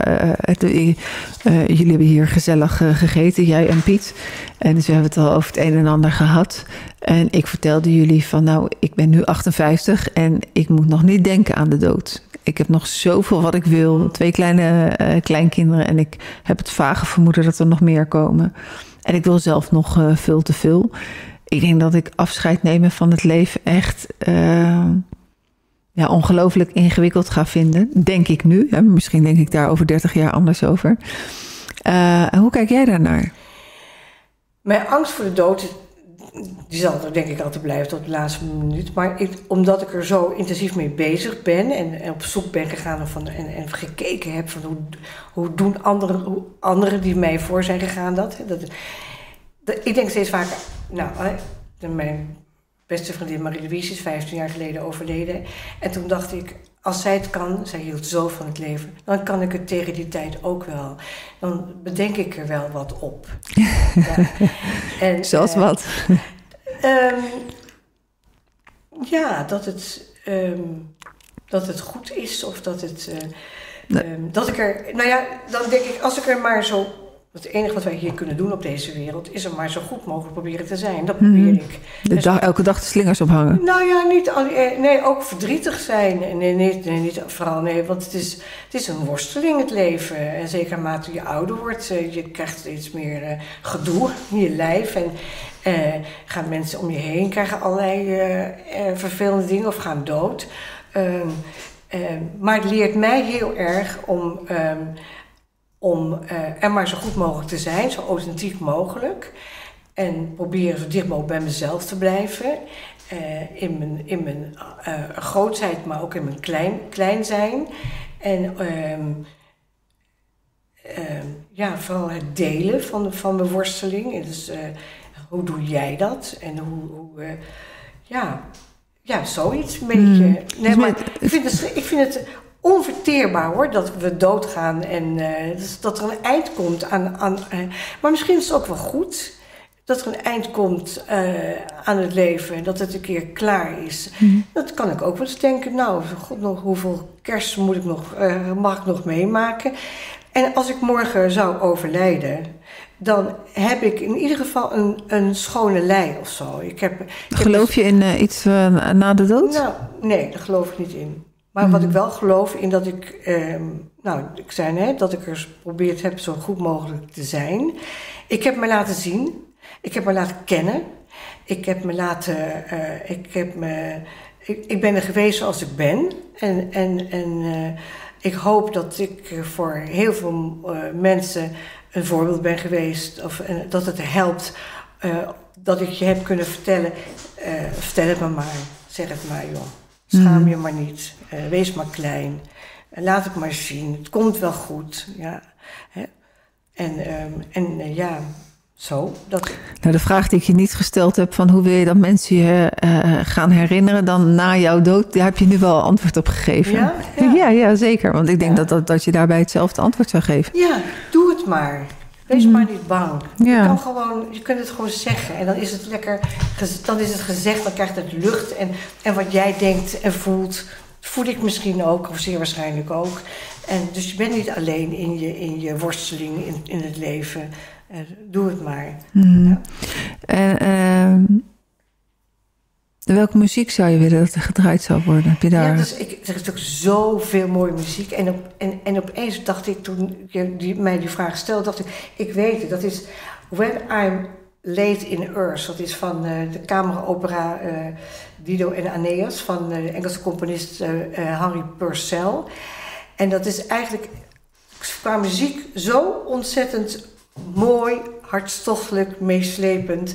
jullie hebben hier gezellig gegeten, jij en Piet. En dus we hebben het al over het een en ander gehad. En ik vertelde jullie van ik ben nu 58 en ik moet nog niet denken aan de dood. Ik heb nog zoveel wat ik wil. 2 kleine kleinkinderen en ik heb het vage vermoeden dat er nog meer komen. En ik wil zelf nog veel te veel. Ik denk dat ik afscheid nemen van het leven echt ongelooflijk ingewikkeld ga vinden. Denk ik nu. Hè? Misschien denk ik daar over 30 jaar anders over. Hoe kijk jij daarnaar? Mijn angst voor de dood, die zal er denk ik altijd blijven tot de laatste minuut. Maar omdat ik er zo intensief mee bezig ben en op zoek ben gegaan en gekeken heb van hoe doen anderen die mij voor zijn gegaan dat. Ik denk steeds vaker, mijn beste vriendin Marie-Louise is 15 jaar geleden overleden. En toen dacht ik, als zij het kan, zij hield zo van het leven, dan kan ik het tegen die tijd ook wel. Dan bedenk ik er wel wat op. En, zoals wat? Dat het goed is of dat het... dat ik er... dan denk ik, als ik er maar zo... Het enige wat wij hier kunnen doen op deze wereld is er maar zo goed mogelijk proberen te zijn. Dat probeer ik. Elke dag de slingers ophangen? Ook verdrietig zijn. Want het is een worsteling het leven. En zeker naarmate je ouder wordt, je krijgt steeds meer gedoe in je lijf. En gaan mensen om je heen krijgen allerlei vervelende dingen of gaan dood. Maar het leert mij heel erg om er maar zo goed mogelijk te zijn, zo authentiek mogelijk. En proberen zo dicht mogelijk bij mezelf te blijven. In mijn grootheid, maar ook in mijn klein zijn. En vooral het delen van mijn worsteling. En dus, hoe doe jij dat? En zoiets een beetje. Nee, maar ik vind het onverteerbaar hoor, dat we doodgaan en dus dat er een eind komt aan maar misschien is het ook wel goed dat er een eind komt aan het leven, dat het een keer klaar is. Dat kan ik ook wel eens denken, nou, god, nog hoeveel kerst mag ik nog meemaken? En als ik morgen zou overlijden, dan heb ik in ieder geval een schone lei of zo. Geloof je in iets na de dood? Nou, nee, daar geloof ik niet in. Maar wat ik wel geloof in dat ik... ik zei net dat ik er geprobeerd heb zo goed mogelijk te zijn. Ik heb me laten zien. Ik heb me laten kennen. Ik ben er geweest zoals ik ben. En ik hoop dat ik voor heel veel mensen een voorbeeld ben geweest. Of dat het helpt. Dat ik je heb kunnen vertellen. Vertel het me maar. Zeg het maar, joh. Schaam je maar niet. Wees maar klein. Laat het maar zien. Het komt wel goed. Ja. Zo. Nou, de vraag die ik je niet gesteld heb van hoe wil je dat mensen je gaan herinneren dan na jouw dood, daar heb je nu wel antwoord op gegeven. Ja? Ja, zeker. Want ik denk dat je daarbij hetzelfde antwoord zou geven. Ja, doe het maar. Wees maar niet bang. Ja. Je kunt het gewoon zeggen. En dan is het lekker, dan is het gezegd, dan krijgt het lucht. En wat jij denkt en voelt, voel ik misschien ook, of zeer waarschijnlijk ook. En dus je bent niet alleen in je worsteling in het leven. Doe het maar. Ja. Welke muziek zou je willen dat er gedraaid zou worden? Heb je daar... Ja, dus er is ook zoveel mooie muziek. En opeens dacht ik, toen je mij die vraag stelde, dacht ik weet het. Dat is When I'm Laid in Earth. Dat is van de kameropera Dido en Aeneas van de Engelse componist Henry Purcell. En dat is eigenlijk qua muziek zo ontzettend mooi, hartstochtelijk, meeslepend.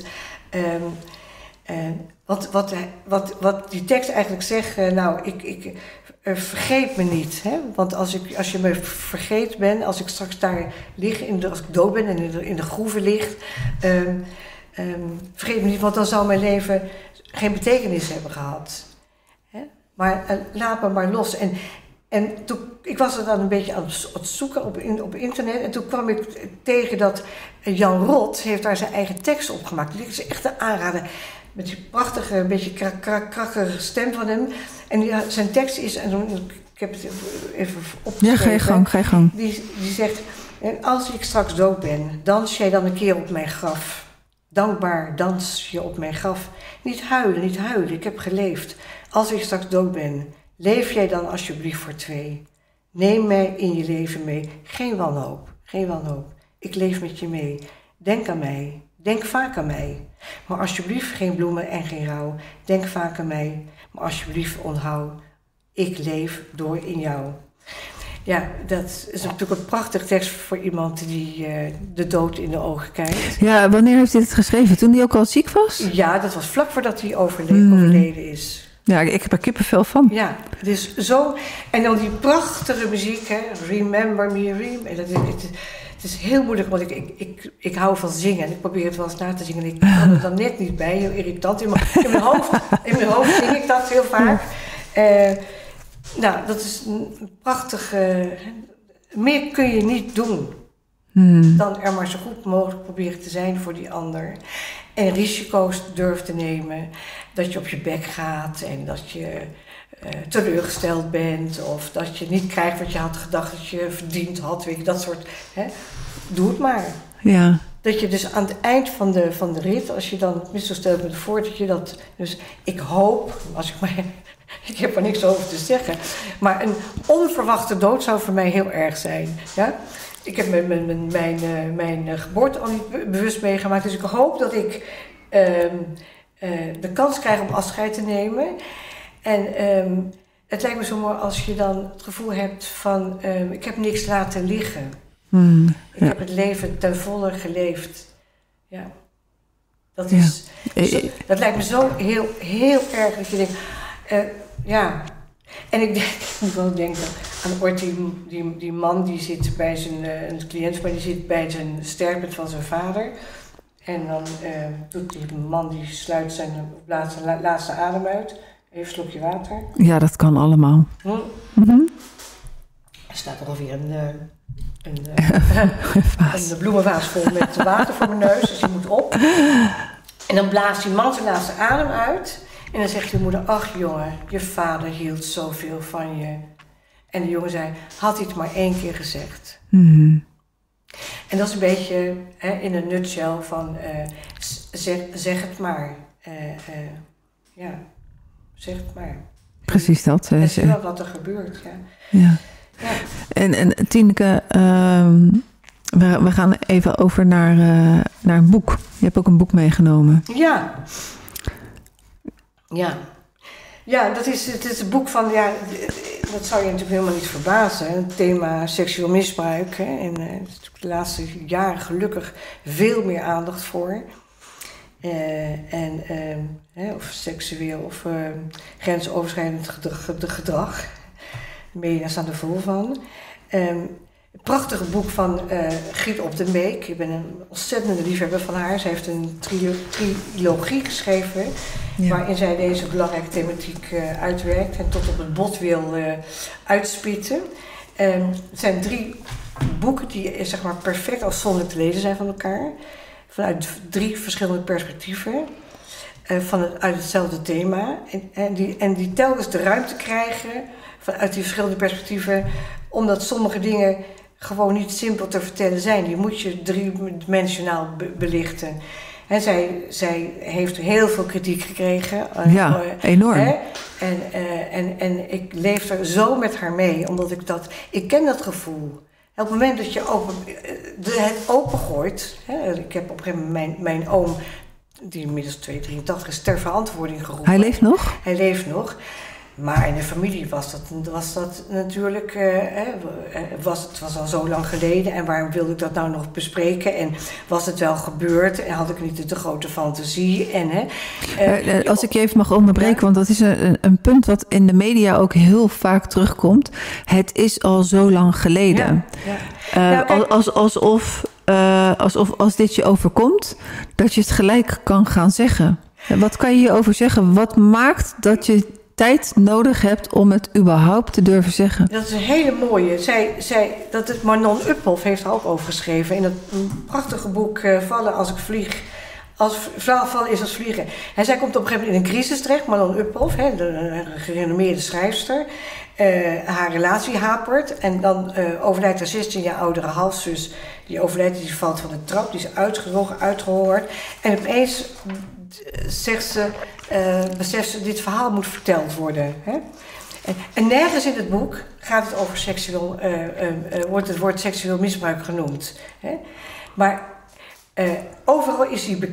Wat die tekst eigenlijk zegt, ik vergeet me niet. Hè? Want als je me vergeet bent, als ik straks daar lig, als ik dood ben en in de groeven lig, vergeet me niet, want dan zou mijn leven geen betekenis hebben gehad. Hè? Maar laat me maar los. En toen, ik was er dan een beetje aan het zoeken op internet. En toen kwam ik tegen dat Jan Rot heeft daar zijn eigen tekst op gemaakt. Dat is echt een aanrader. Met die prachtige, een beetje krakkige stem van hem. En zijn tekst is, en ik heb het even opgeschreven. Ja, ga je gang. Die zegt, als ik straks dood ben, dans jij dan een keer op mijn graf. Dankbaar dans je op mijn graf. Niet huilen, ik heb geleefd. Als ik straks dood ben, leef jij dan alsjeblieft voor twee. Neem mij in je leven mee. Geen wanhoop. Ik leef met je mee. Denk aan mij. Denk vaak aan mij. Maar alsjeblieft geen bloemen en geen rouw. Denk vaak aan mij. Maar alsjeblieft onthoud. Ik leef door in jou. Ja, dat is natuurlijk een prachtig tekst voor iemand die de dood in de ogen kijkt. Ja, wanneer heeft hij het geschreven? Toen hij ook al ziek was? Ja, dat was vlak voordat hij overleden is. Ja, ik heb er kippenvel van. Ja, dus zo. En dan die prachtige muziek, hè. Remember me, het is heel moeilijk, want ik hou van zingen. En ik probeer het wel eens na te zingen. Ik kan er dan net niet bij, heel irritant. In mijn hoofd zing ik dat heel vaak. Dat is een prachtige... meer kun je niet doen dan er maar zo goed mogelijk proberen te zijn voor die ander. En risico's durft te nemen. Dat je op je bek gaat en dat je teleurgesteld bent. Of dat je niet krijgt wat je had gedacht dat je verdiend had. Weet je, dat soort... Hè? Doe het maar. Ja. Dat je dus aan het eind van de rit, als je dan, tenminste stel ik me voor dat je dat... Dus ik hoop, ik heb er niks over te zeggen. Maar een onverwachte dood zou voor mij heel erg zijn. Ja? Ik heb mijn geboorte al niet bewust meegemaakt. Dus ik hoop dat ik de kans krijg om afscheid te nemen. En het lijkt me zo mooi als je dan het gevoel hebt van... ik heb niks laten liggen. Ik heb het leven ten volle geleefd. Ja. Dat lijkt me zo heel, heel erg dat je denkt... En ik moet wel denken aan ooit die man die zit bij zijn een cliënt, maar die zit bij zijn sterfbed van zijn vader. En dan doet die man, die sluit zijn laatste adem uit. Even een slokje water. Ja, dat kan allemaal. Er staat er alweer een bloemenvaas vol met water voor mijn neus, dus die moet op. En dan blaast die man zijn laatste adem uit. En dan zegt de moeder, ach jongen, je vader hield zoveel van je. En de jongen zei, had hij het maar 1 keer gezegd. Mm-hmm. En dat is een beetje in een nutshell van, zeg het maar. Zeg het maar. Precies dat. Dat is wel wat er gebeurt, ja. En Tineke, we gaan even over naar een boek. Je hebt ook een boek meegenomen. Ja, het is een boek van, dat zou je natuurlijk helemaal niet verbazen. Het thema seksueel misbruik. Hè, en er is natuurlijk de laatste jaren gelukkig veel meer aandacht voor. Of seksueel of grensoverschrijdend gedrag. De media staan er vol van. Het prachtige boek van Griet op den Beek. Ik ben een ontzettende liefhebber van haar. Ze heeft een trilogie geschreven, waarin zij deze belangrijke thematiek uitwerkt en tot op het bot wil uitspitten. Het zijn 3 boeken die zeg maar perfect afzonderlijk te lezen zijn van elkaar. Vanuit 3 verschillende perspectieven. Uit hetzelfde thema. En die telkens de ruimte krijgen vanuit die verschillende perspectieven, omdat sommige dingen gewoon niet simpel te vertellen zijn. Die moet je 3-dimensionaal belichten. En zij heeft heel veel kritiek gekregen. Ja, enorm. En ik leef er zo met haar mee, omdat ik ken dat gevoel. Op het moment dat je het opengooit. Ik heb op een gegeven moment mijn oom, die inmiddels 83 is, ter verantwoording geroepen. Hij leeft nog? Hij leeft nog. Maar in de familie was dat natuurlijk, het was al zo lang geleden. En waarom wilde ik dat nou nog bespreken? En was het wel gebeurd? En had ik niet de grote fantasie? Als ik je even mag onderbreken, want dat is een punt wat in de media ook heel vaak terugkomt. Het is al zo lang geleden. Alsof als dit je overkomt, dat je het gelijk kan gaan zeggen. Wat kan je hierover zeggen? Wat maakt dat je tijd nodig hebt om het überhaupt te durven zeggen? Dat is een hele mooie. Manon Uphoff heeft er ook over geschreven in het prachtige boek Vallen als ik vlieg. Vallen is als vliegen. En zij komt op een gegeven moment in een crisis terecht. Manon Uphoff, een gerenommeerde schrijfster. Haar relatie hapert. En dan overlijdt haar 16 jaar oudere halfzus. Die overlijdt, die valt van de trap. Die is uitgehongerd. En opeens beseft ze, dit verhaal moet verteld worden. Hè? En nergens in het boek gaat het over wordt het woord seksueel misbruik genoemd. Hè? Maar overal is die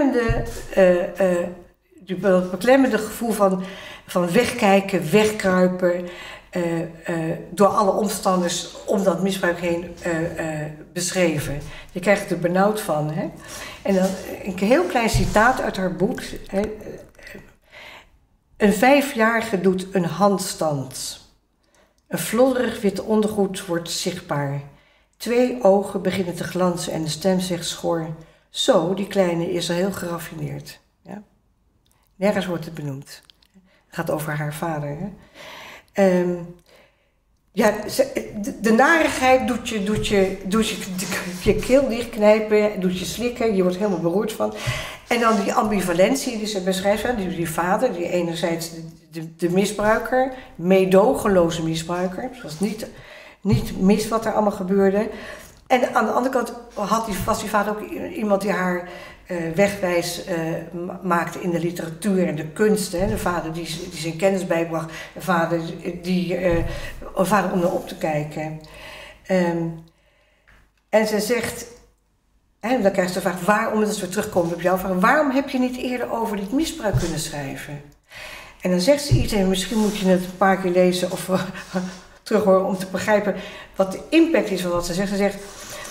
beklemmende gevoel van wegkijken, wegkruipen, door alle omstanders om dat misbruik heen beschreven. Je krijgt er benauwd van. Hè? En dan een heel klein citaat uit haar boek. Een 5-jarige doet een handstand. Een flodderig wit ondergoed wordt zichtbaar. 2 ogen beginnen te glanzen en de stem zegt schor. Zo, die kleine is al heel geraffineerd. Ja? Nergens wordt het benoemd. Het gaat over haar vader. Hè? De narigheid doet je keel dichtknijpen, doet je slikken, je wordt helemaal beroerd van. En dan die ambivalentie die ze beschrijft, die vader, die enerzijds de misbruiker, meedogenloze misbruiker. Het was niet mis wat er allemaal gebeurde. En aan de andere kant was die vader ook iemand die haar wegwijs maakte in de literatuur en de kunst. Hè. De vader die zijn kennis bijbracht. De vader om naar op te kijken. En ze zegt, en dan krijgt ze de vraag, waarom, als we terugkomen op jouw vraag, waarom heb je niet eerder over dit misbruik kunnen schrijven? En dan zegt ze iets, en misschien moet je het een paar keer lezen of terug horen om te begrijpen wat de impact is van wat ze zegt. Ze zegt,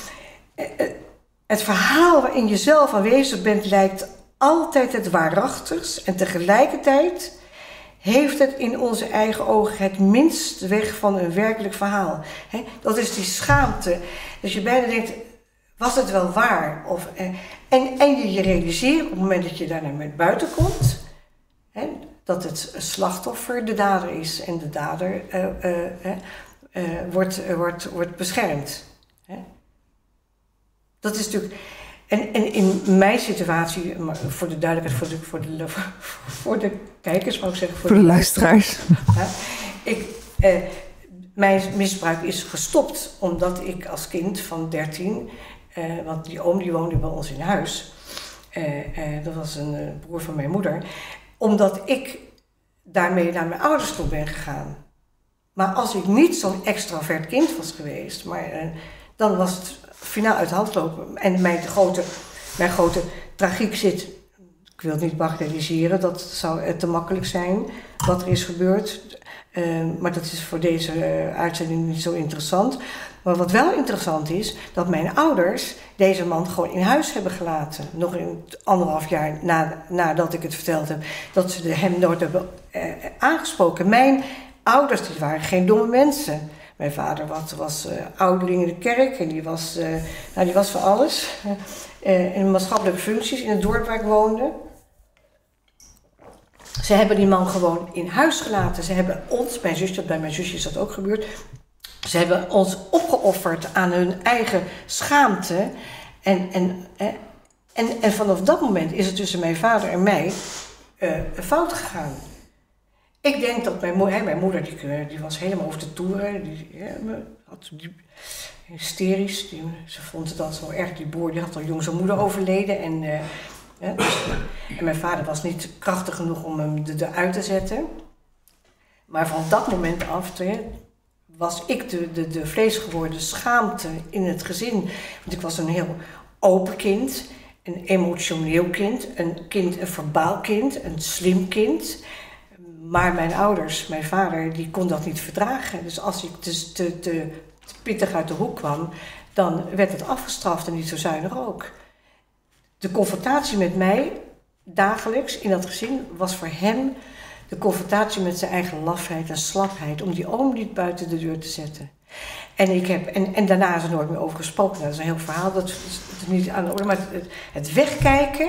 het verhaal waarin je zelf aanwezig bent lijkt altijd het waarachtigst en tegelijkertijd heeft het in onze eigen ogen het minst weg van een werkelijk verhaal. Dat is die schaamte. Dus je bijna denkt, was het wel waar? En je realiseert op het moment dat je daar naar buiten komt, dat het slachtoffer de dader is en de dader wordt beschermd. Dat is natuurlijk... En in mijn situatie, maar voor de duidelijkheid, voor de kijkers, wou ik zeggen. Voor de luisteraars. Mijn misbruik is gestopt omdat ik als kind van 13, want die oom die woonde bij ons in huis. Dat was een broer van mijn moeder. Omdat ik daarmee naar mijn ouders toe ben gegaan. Maar als ik niet zo'n extravert kind was geweest, dan was het finaal uit de hand lopen. En mijn grote tragiek zit, ik wil het niet bagatelliseren, dat zou te makkelijk zijn wat er is gebeurd. Maar dat is voor deze uitzending niet zo interessant. Maar wat wel interessant is, dat mijn ouders deze man gewoon in huis hebben gelaten. Nog in 1,5 jaar nadat ik het verteld heb, dat ze hem nooit hebben aangesproken. Mijn ouders die waren geen domme mensen. Mijn vader was ouderling in de kerk en die was voor alles. In maatschappelijke functies in het dorp waar ik woonde. Ze hebben die man gewoon in huis gelaten. Ze hebben ons, bij mijn zusje is dat ook gebeurd. Ze hebben ons opgeofferd aan hun eigen schaamte. En vanaf dat moment is het tussen mijn vader en mij fout gegaan. Ik denk dat mijn moeder die was helemaal over de toeren. Die hysterisch. Ze vond het al zo erg. Die broer die had al jong zijn moeder overleden. En mijn vader was niet krachtig genoeg om hem eruit te zetten. Maar van dat moment af was ik de vleesgeworden schaamte in het gezin. Want ik was een heel open kind, een emotioneel kind, een verbaal kind, een slim kind. Maar mijn ouders, mijn vader, die kon dat niet verdragen. Dus als ik te pittig uit de hoek kwam, dan werd het afgestraft en niet zo zuinig ook. De confrontatie met mij, dagelijks in dat gezin, was voor hem de confrontatie met zijn eigen lafheid en slapheid, om die oom niet buiten de deur te zetten. En daarna is er nooit meer over gesproken. Nou, dat is een heel verhaal, dat is niet aan de orde. Maar het wegkijken,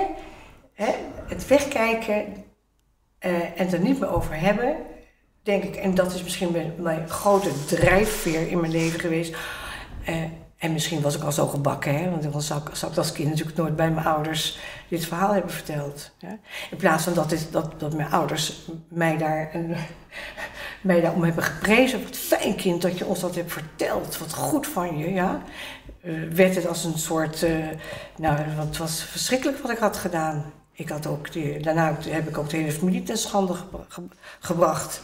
en het er niet meer over hebben, denk ik, en dat is misschien mijn grote drijfveer in mijn leven geweest. En misschien was ik al zo gebakken, want dan zou ik als kind natuurlijk nooit bij mijn ouders dit verhaal hebben verteld. In plaats van dat mijn ouders mij daarom hebben geprezen. Wat fijn kind dat je ons dat hebt verteld, wat goed van je, ja. Werd het als een soort, het was verschrikkelijk wat ik had gedaan. Daarna heb ik ook de hele familie ten schande gebracht.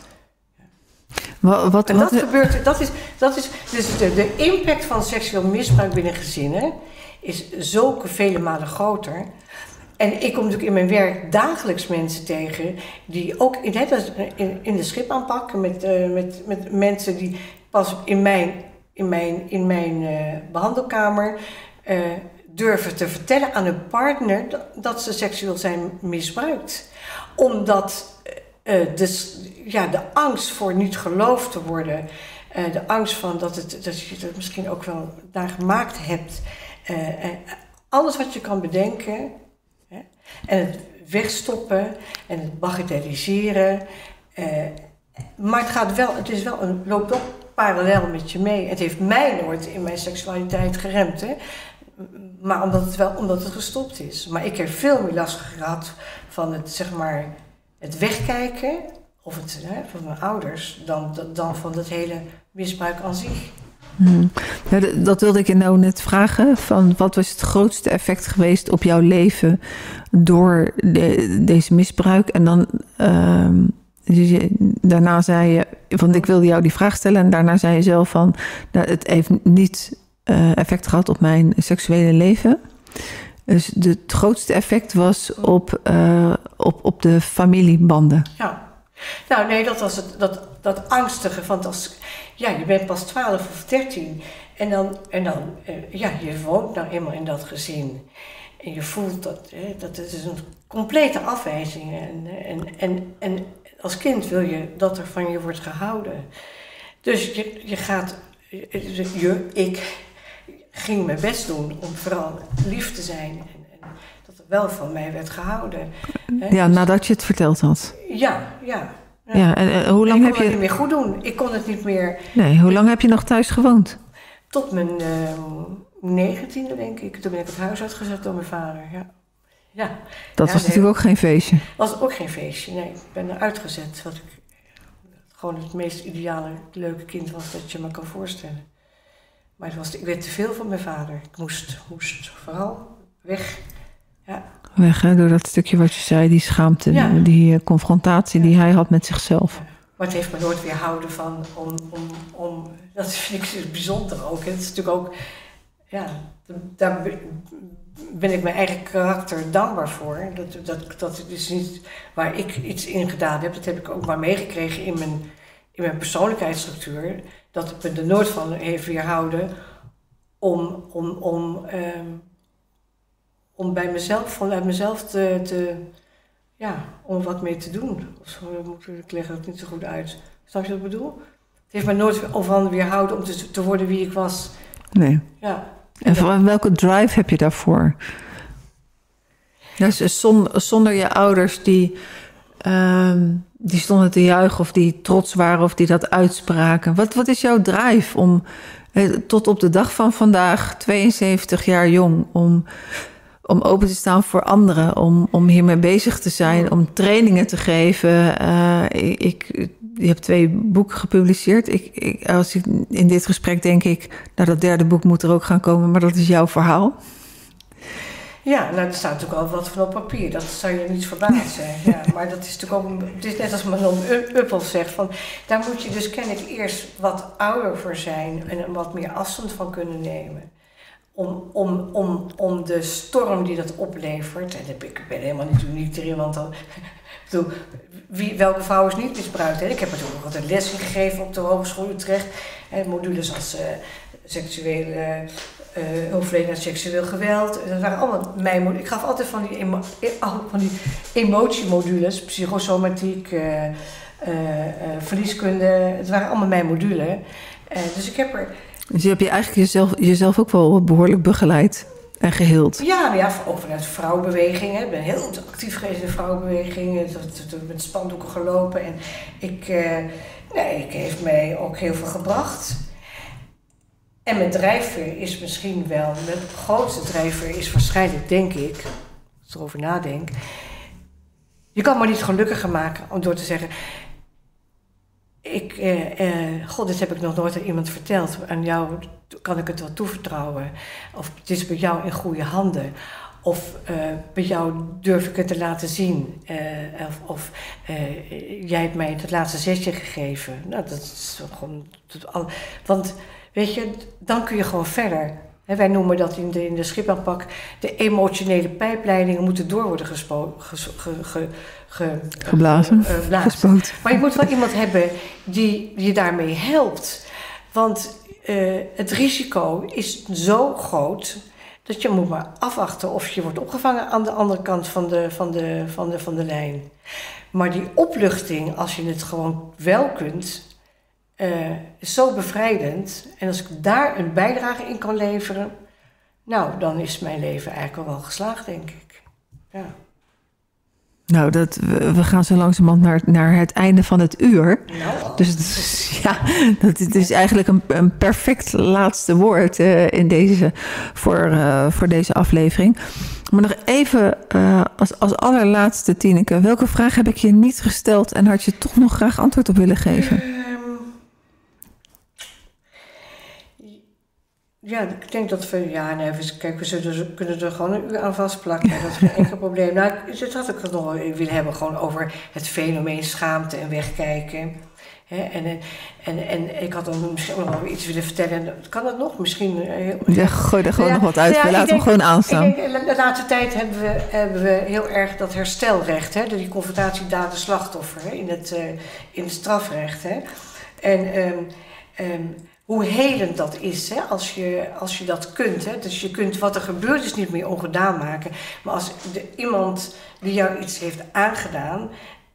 Dat gebeurt, dat is dus de impact van seksueel misbruik binnen gezinnen is zulke vele malen groter. En ik kom natuurlijk in mijn werk dagelijks mensen tegen die ook in de schipaanpak met mensen die pas in mijn behandelkamer durven te vertellen aan hun partner dat ze seksueel zijn misbruikt. Omdat de angst voor niet geloofd te worden, de angst van dat je het misschien ook wel naar gemaakt hebt, alles wat je kan bedenken, en het wegstoppen en het bagatelliseren, maar het loopt wel parallel met je mee. Het heeft mij nooit in mijn seksualiteit geremd, maar omdat het gestopt is. Maar ik heb veel meer last gehad van het wegkijken van mijn ouders dan van het hele misbruik aan zich. Ja, dat wilde ik je nou net vragen. Van wat was het grootste effect geweest op jouw leven door deze misbruik? En dan daarna zei je, want ik wilde jou die vraag stellen en daarna zei je zelf van, het heeft niet effect gehad op mijn seksuele leven. Dus het grootste effect was op de familiebanden. Ja. Nou nee, dat was dat angstige van je bent pas 12 of 13 en dan je woont nou eenmaal in dat gezin en je voelt dat het is een complete afwijzing en als kind wil je dat er van je wordt gehouden. Dus ik ging mijn best doen om vooral lief te zijn. En dat er wel van mij werd gehouden. Ja, nadat je het verteld had. Ja. Ja, en hoe lang heb je... Ik kon het niet meer goed doen. Ik kon het niet meer... Nee, hoe lang heb je nog thuis gewoond? Tot mijn 19e, denk ik. Toen ben ik het huis uitgezet door mijn vader, ja. Dat was natuurlijk ook geen feestje. Was ook geen feestje, nee. Ik ben eruit gezet. Wat ik gewoon het meest ideale, leuke kind was dat je me kan voorstellen. Maar ik werd te veel van mijn vader. Ik moest vooral weg. Ja. Weg, hè, door dat stukje wat je zei, die schaamte, die confrontatie die hij had met zichzelf. Ja. Maar het heeft me nooit weerhouden van om dat vind ik dus bijzonder ook. Het is natuurlijk ook, daar ben ik mijn eigen karakter dankbaar voor. Dat is niet waar ik iets in gedaan heb. Dat heb ik ook maar meegekregen in mijn persoonlijkheidsstructuur. Dat het me er nooit van heeft weerhouden om bij mezelf, vanuit mezelf om wat mee te doen. Ik leg het niet zo goed uit. Snap je wat ik bedoel? Het heeft mij nooit van weerhouden om te worden wie ik was. Nee. Ja. En welke drive heb je daarvoor? Dus zonder je ouders die stonden te juichen of die trots waren of die dat uitspraken. Wat is jouw drive om tot op de dag van vandaag, 72 jaar jong, om open te staan voor anderen, om hiermee bezig te zijn, om trainingen te geven? Je hebt 2 boeken gepubliceerd. Als ik in dit gesprek denk ik, nou, dat 3e boek moet er ook gaan komen, maar dat is jouw verhaal. Ja, nou, er staat natuurlijk al wat van op papier. Dat zou je niet verbazen. Ja, maar dat is natuurlijk ook, het is net als Manon Uppel zegt, van, daar moet je dus kennelijk eerst wat ouder voor zijn en wat meer afstand van kunnen nemen. Om de storm die dat oplevert, en ik ben helemaal niet uniek erin, want dan, welke vrouw is niet misbruikt? Hè? Ik heb natuurlijk ook altijd lessen gegeven op de Hogeschool Utrecht. Modules als seksuele hulpverlening, seksueel geweld. Dat waren allemaal mijn modules. Ik gaf altijd van die emotiemodules, psychosomatiek, verlieskunde. Het waren allemaal mijn modules. Dus ik heb er... Dus je hebt je eigenlijk jezelf ook wel behoorlijk begeleid en geheeld. Ja, ook vanuit de vrouwenbeweging. Hè. Ik ben heel actief geweest in de vrouwenbeweging. Met spandoeken gelopen. En ik heeft mij ook heel veel gebracht. En mijn drijfveer is misschien wel... Mijn grootste drijfveer is waarschijnlijk, denk ik... Als ik erover nadenk... Je kan me niet gelukkiger maken om door te zeggen... dit heb ik nog nooit aan iemand verteld. Aan jou kan ik het wel toevertrouwen. Of het is bij jou in goede handen. Of bij jou durf ik het te laten zien. Jij hebt mij het laatste zesje gegeven. Nou, dat is gewoon... Want weet je, dan kun je gewoon verder. He, wij noemen dat in de schipaanpak... de emotionele pijpleidingen moeten door worden geblazen. Gespoot. Maar je moet wel iemand hebben die je daarmee helpt. Want het risico is zo groot... dat je moet maar afwachten of je wordt opgevangen aan de andere kant van de lijn. Maar die opluchting, als je het gewoon wel kunt... is zo bevrijdend. En als ik daar een bijdrage in kan leveren... nou, dan is mijn leven eigenlijk al wel geslaagd, denk ik. Ja. Nou, we gaan zo langzamerhand naar het einde van het uur. Nou. Dus het is eigenlijk een perfect laatste woord voor deze aflevering. Maar nog even als allerlaatste, Tineke. Welke vraag heb ik je niet gesteld en had je toch nog graag antwoord op willen geven? Ja, ik denk dat we kunnen er gewoon een uur aan vastplakken. Dat is geen enkel probleem. Nou, dat had ik nog willen hebben, gewoon over het fenomeen schaamte en wegkijken. En ik had dan misschien nog wel iets willen vertellen. Kan dat nog? Misschien... gooi er gewoon nog wat uit. We laten hem gewoon aanstaan. De laatste tijd hebben we heel erg dat herstelrecht. Hè? Die confrontatie dader-slachtoffer in het strafrecht. Hè? En hoe helend dat is, hè? Als je dat kunt. Hè? Dus je kunt wat er gebeurd is niet meer ongedaan maken. Maar als iemand die jou iets heeft aangedaan...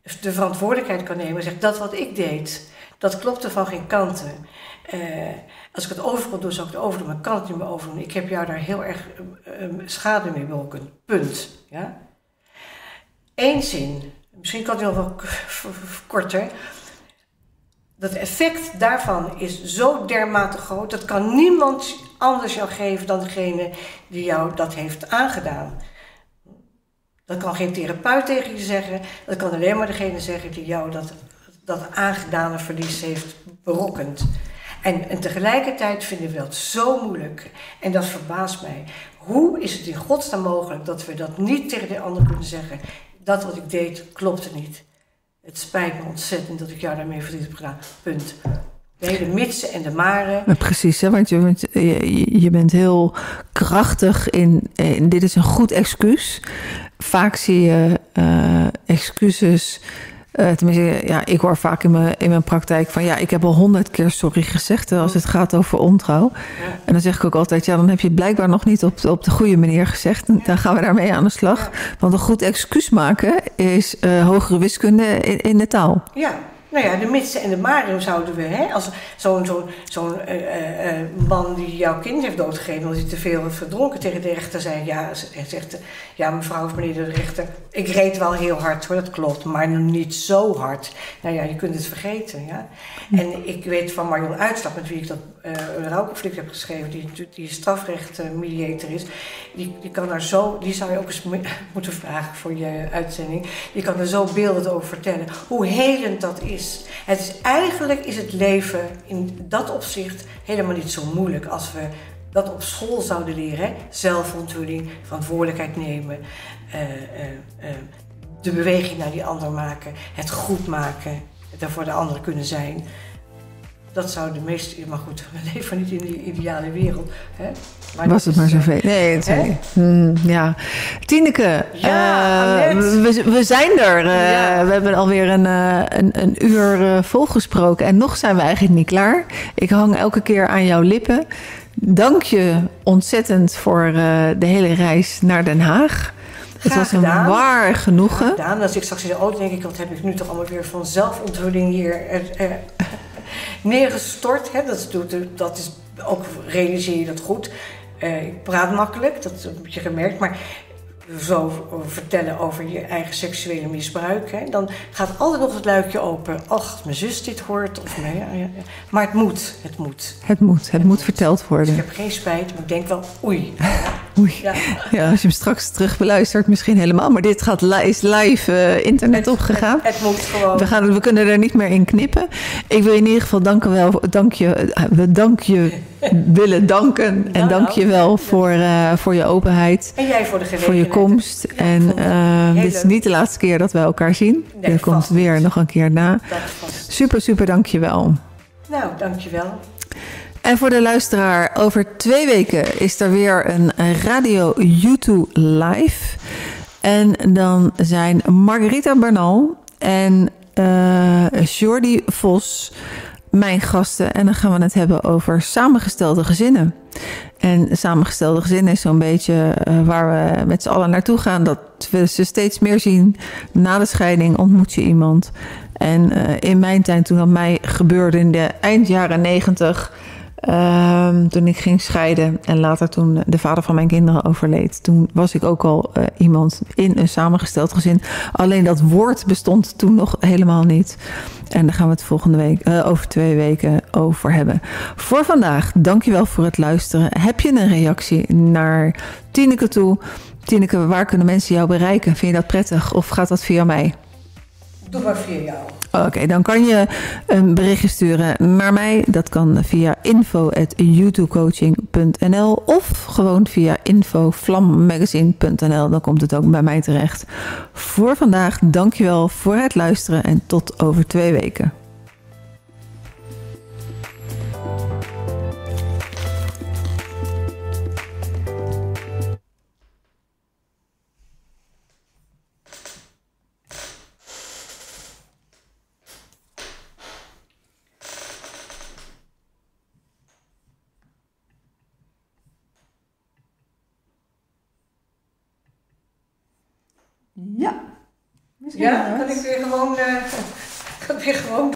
de verantwoordelijkheid kan nemen en zegt, dat wat ik deed, dat klopte van geen kanten. Als ik het over kon doen, zou ik het overdoen, maar ik kan het niet meer overdoen. Ik heb jou daar heel erg schade mee berokkend. Punt. Ja? Eén zin, misschien kan het nog wel korter. Dat effect daarvan is zo dermate groot, dat kan niemand anders jou geven dan degene die jou dat heeft aangedaan. Dat kan geen therapeut tegen je zeggen, dat kan alleen maar degene zeggen die jou dat aangedane verlies heeft berokkend. En tegelijkertijd vinden we dat zo moeilijk. En dat verbaast mij. Hoe is het in godsnaam mogelijk dat we dat niet tegen de ander kunnen zeggen? Dat wat ik deed, klopte niet. Het spijt me ontzettend dat ik jou daarmee verdriet heb gedaan. Punt. De hele mitsen en de maren. Maar precies, hè, want je bent heel krachtig in dit is een goed excuus. Vaak zie je excuses. Tenminste, ja, ik hoor vaak in mijn praktijk van ik heb al 100 keer sorry gezegd als het gaat over ontrouw. Ja. En dan zeg ik ook altijd, dan heb je het blijkbaar nog niet op de goede manier gezegd. En dan gaan we daarmee aan de slag. Ja. Want een goed excuus maken is hogere wiskunde in de taal. Ja. Nou ja, de mitsen en de maren zouden we, hè, als zo'n man die jouw kind heeft doodgegeven omdat hij te veel heeft verdronken tegen de rechter zei, mevrouw of meneer de rechter, ik reed wel heel hard hoor, dat klopt, maar niet zo hard. Nou ja, je kunt het vergeten, ja. En ik weet van Marion Uitslag, met wie ik dat rouwconflict heb geschreven, die strafrechtmediator is, die zou je ook eens moeten vragen voor je uitzending, die kan er zo beeldend over vertellen, hoe helend dat is. Eigenlijk is het leven in dat opzicht helemaal niet zo moeilijk als we dat op school zouden leren. Hè? Zelfontwikkeling, verantwoordelijkheid nemen, de beweging naar die ander maken, het goed maken, er voor de ander kunnen zijn. Dat zou de meeste, maar goed, we leven niet in die ideale wereld. Hè? Maar was het maar zoveel? Nee, het zijn ja. Tineke, we zijn er. We hebben alweer een uur volgesproken en nog zijn we eigenlijk niet klaar. Ik hang elke keer aan jouw lippen. Dank je ontzettend voor de hele reis naar Den Haag. Het was een waar genoegen. Gedaan. Als ik straks in de auto denk ik, wat heb ik nu toch allemaal weer van zelfontwikkeling hier neergestort. Hè? Dat is ook, realiseer je dat goed. Ik praat makkelijk, dat heb je gemerkt, maar zo vertellen over je eigen seksuele misbruik, hè, dan gaat altijd nog het luikje open. Ach, mijn zus dit hoort. Maar het moet. Het moet verteld worden. Dus ik heb geen spijt, maar ik denk wel, oei. Oei. Ja, als je hem straks terug beluistert, misschien helemaal. Maar dit is live internet opgegaan. Het moet gewoon. We kunnen er niet meer in knippen. Ik wil je in ieder geval willen danken. En dank je wel voor je openheid. En jij voor de gelegenheid. Voor je komst. Ja, en dit is niet de laatste keer dat wij elkaar zien. Er komt weer nog een keer na. Super, super dank je wel. Nou, dank je wel. En voor de luisteraar, over 2 weken is er weer een Radio YouTube live. En dan zijn Margarita Bernal en Jordi Vos mijn gasten. En dan gaan we het hebben over samengestelde gezinnen. En samengestelde gezinnen is zo'n beetje waar we met z'n allen naartoe gaan. Dat we ze steeds meer zien. Na de scheiding ontmoet je iemand. En in mijn tijd, toen dat mij gebeurde in de eind jaren 90... toen ik ging scheiden en later toen de vader van mijn kinderen overleed, toen was ik ook al iemand in een samengesteld gezin. Alleen dat woord bestond toen nog helemaal niet. En daar gaan we het over 2 weken over hebben. Voor vandaag, dankjewel voor het luisteren. Heb je een reactie naar Tineke toe? Tineke, waar kunnen mensen jou bereiken? Vind je dat prettig of gaat dat via mij? Doe maar via jou. Oké, dan kan je een berichtje sturen naar mij. Dat kan via info@youtubecoaching.nl of gewoon via info@vlammagazine.nl. Dan komt het ook bij mij terecht. Voor vandaag, dankjewel voor het luisteren en tot over 2 weken. Ja. Misschien Ja, wel. kan ik weer gewoon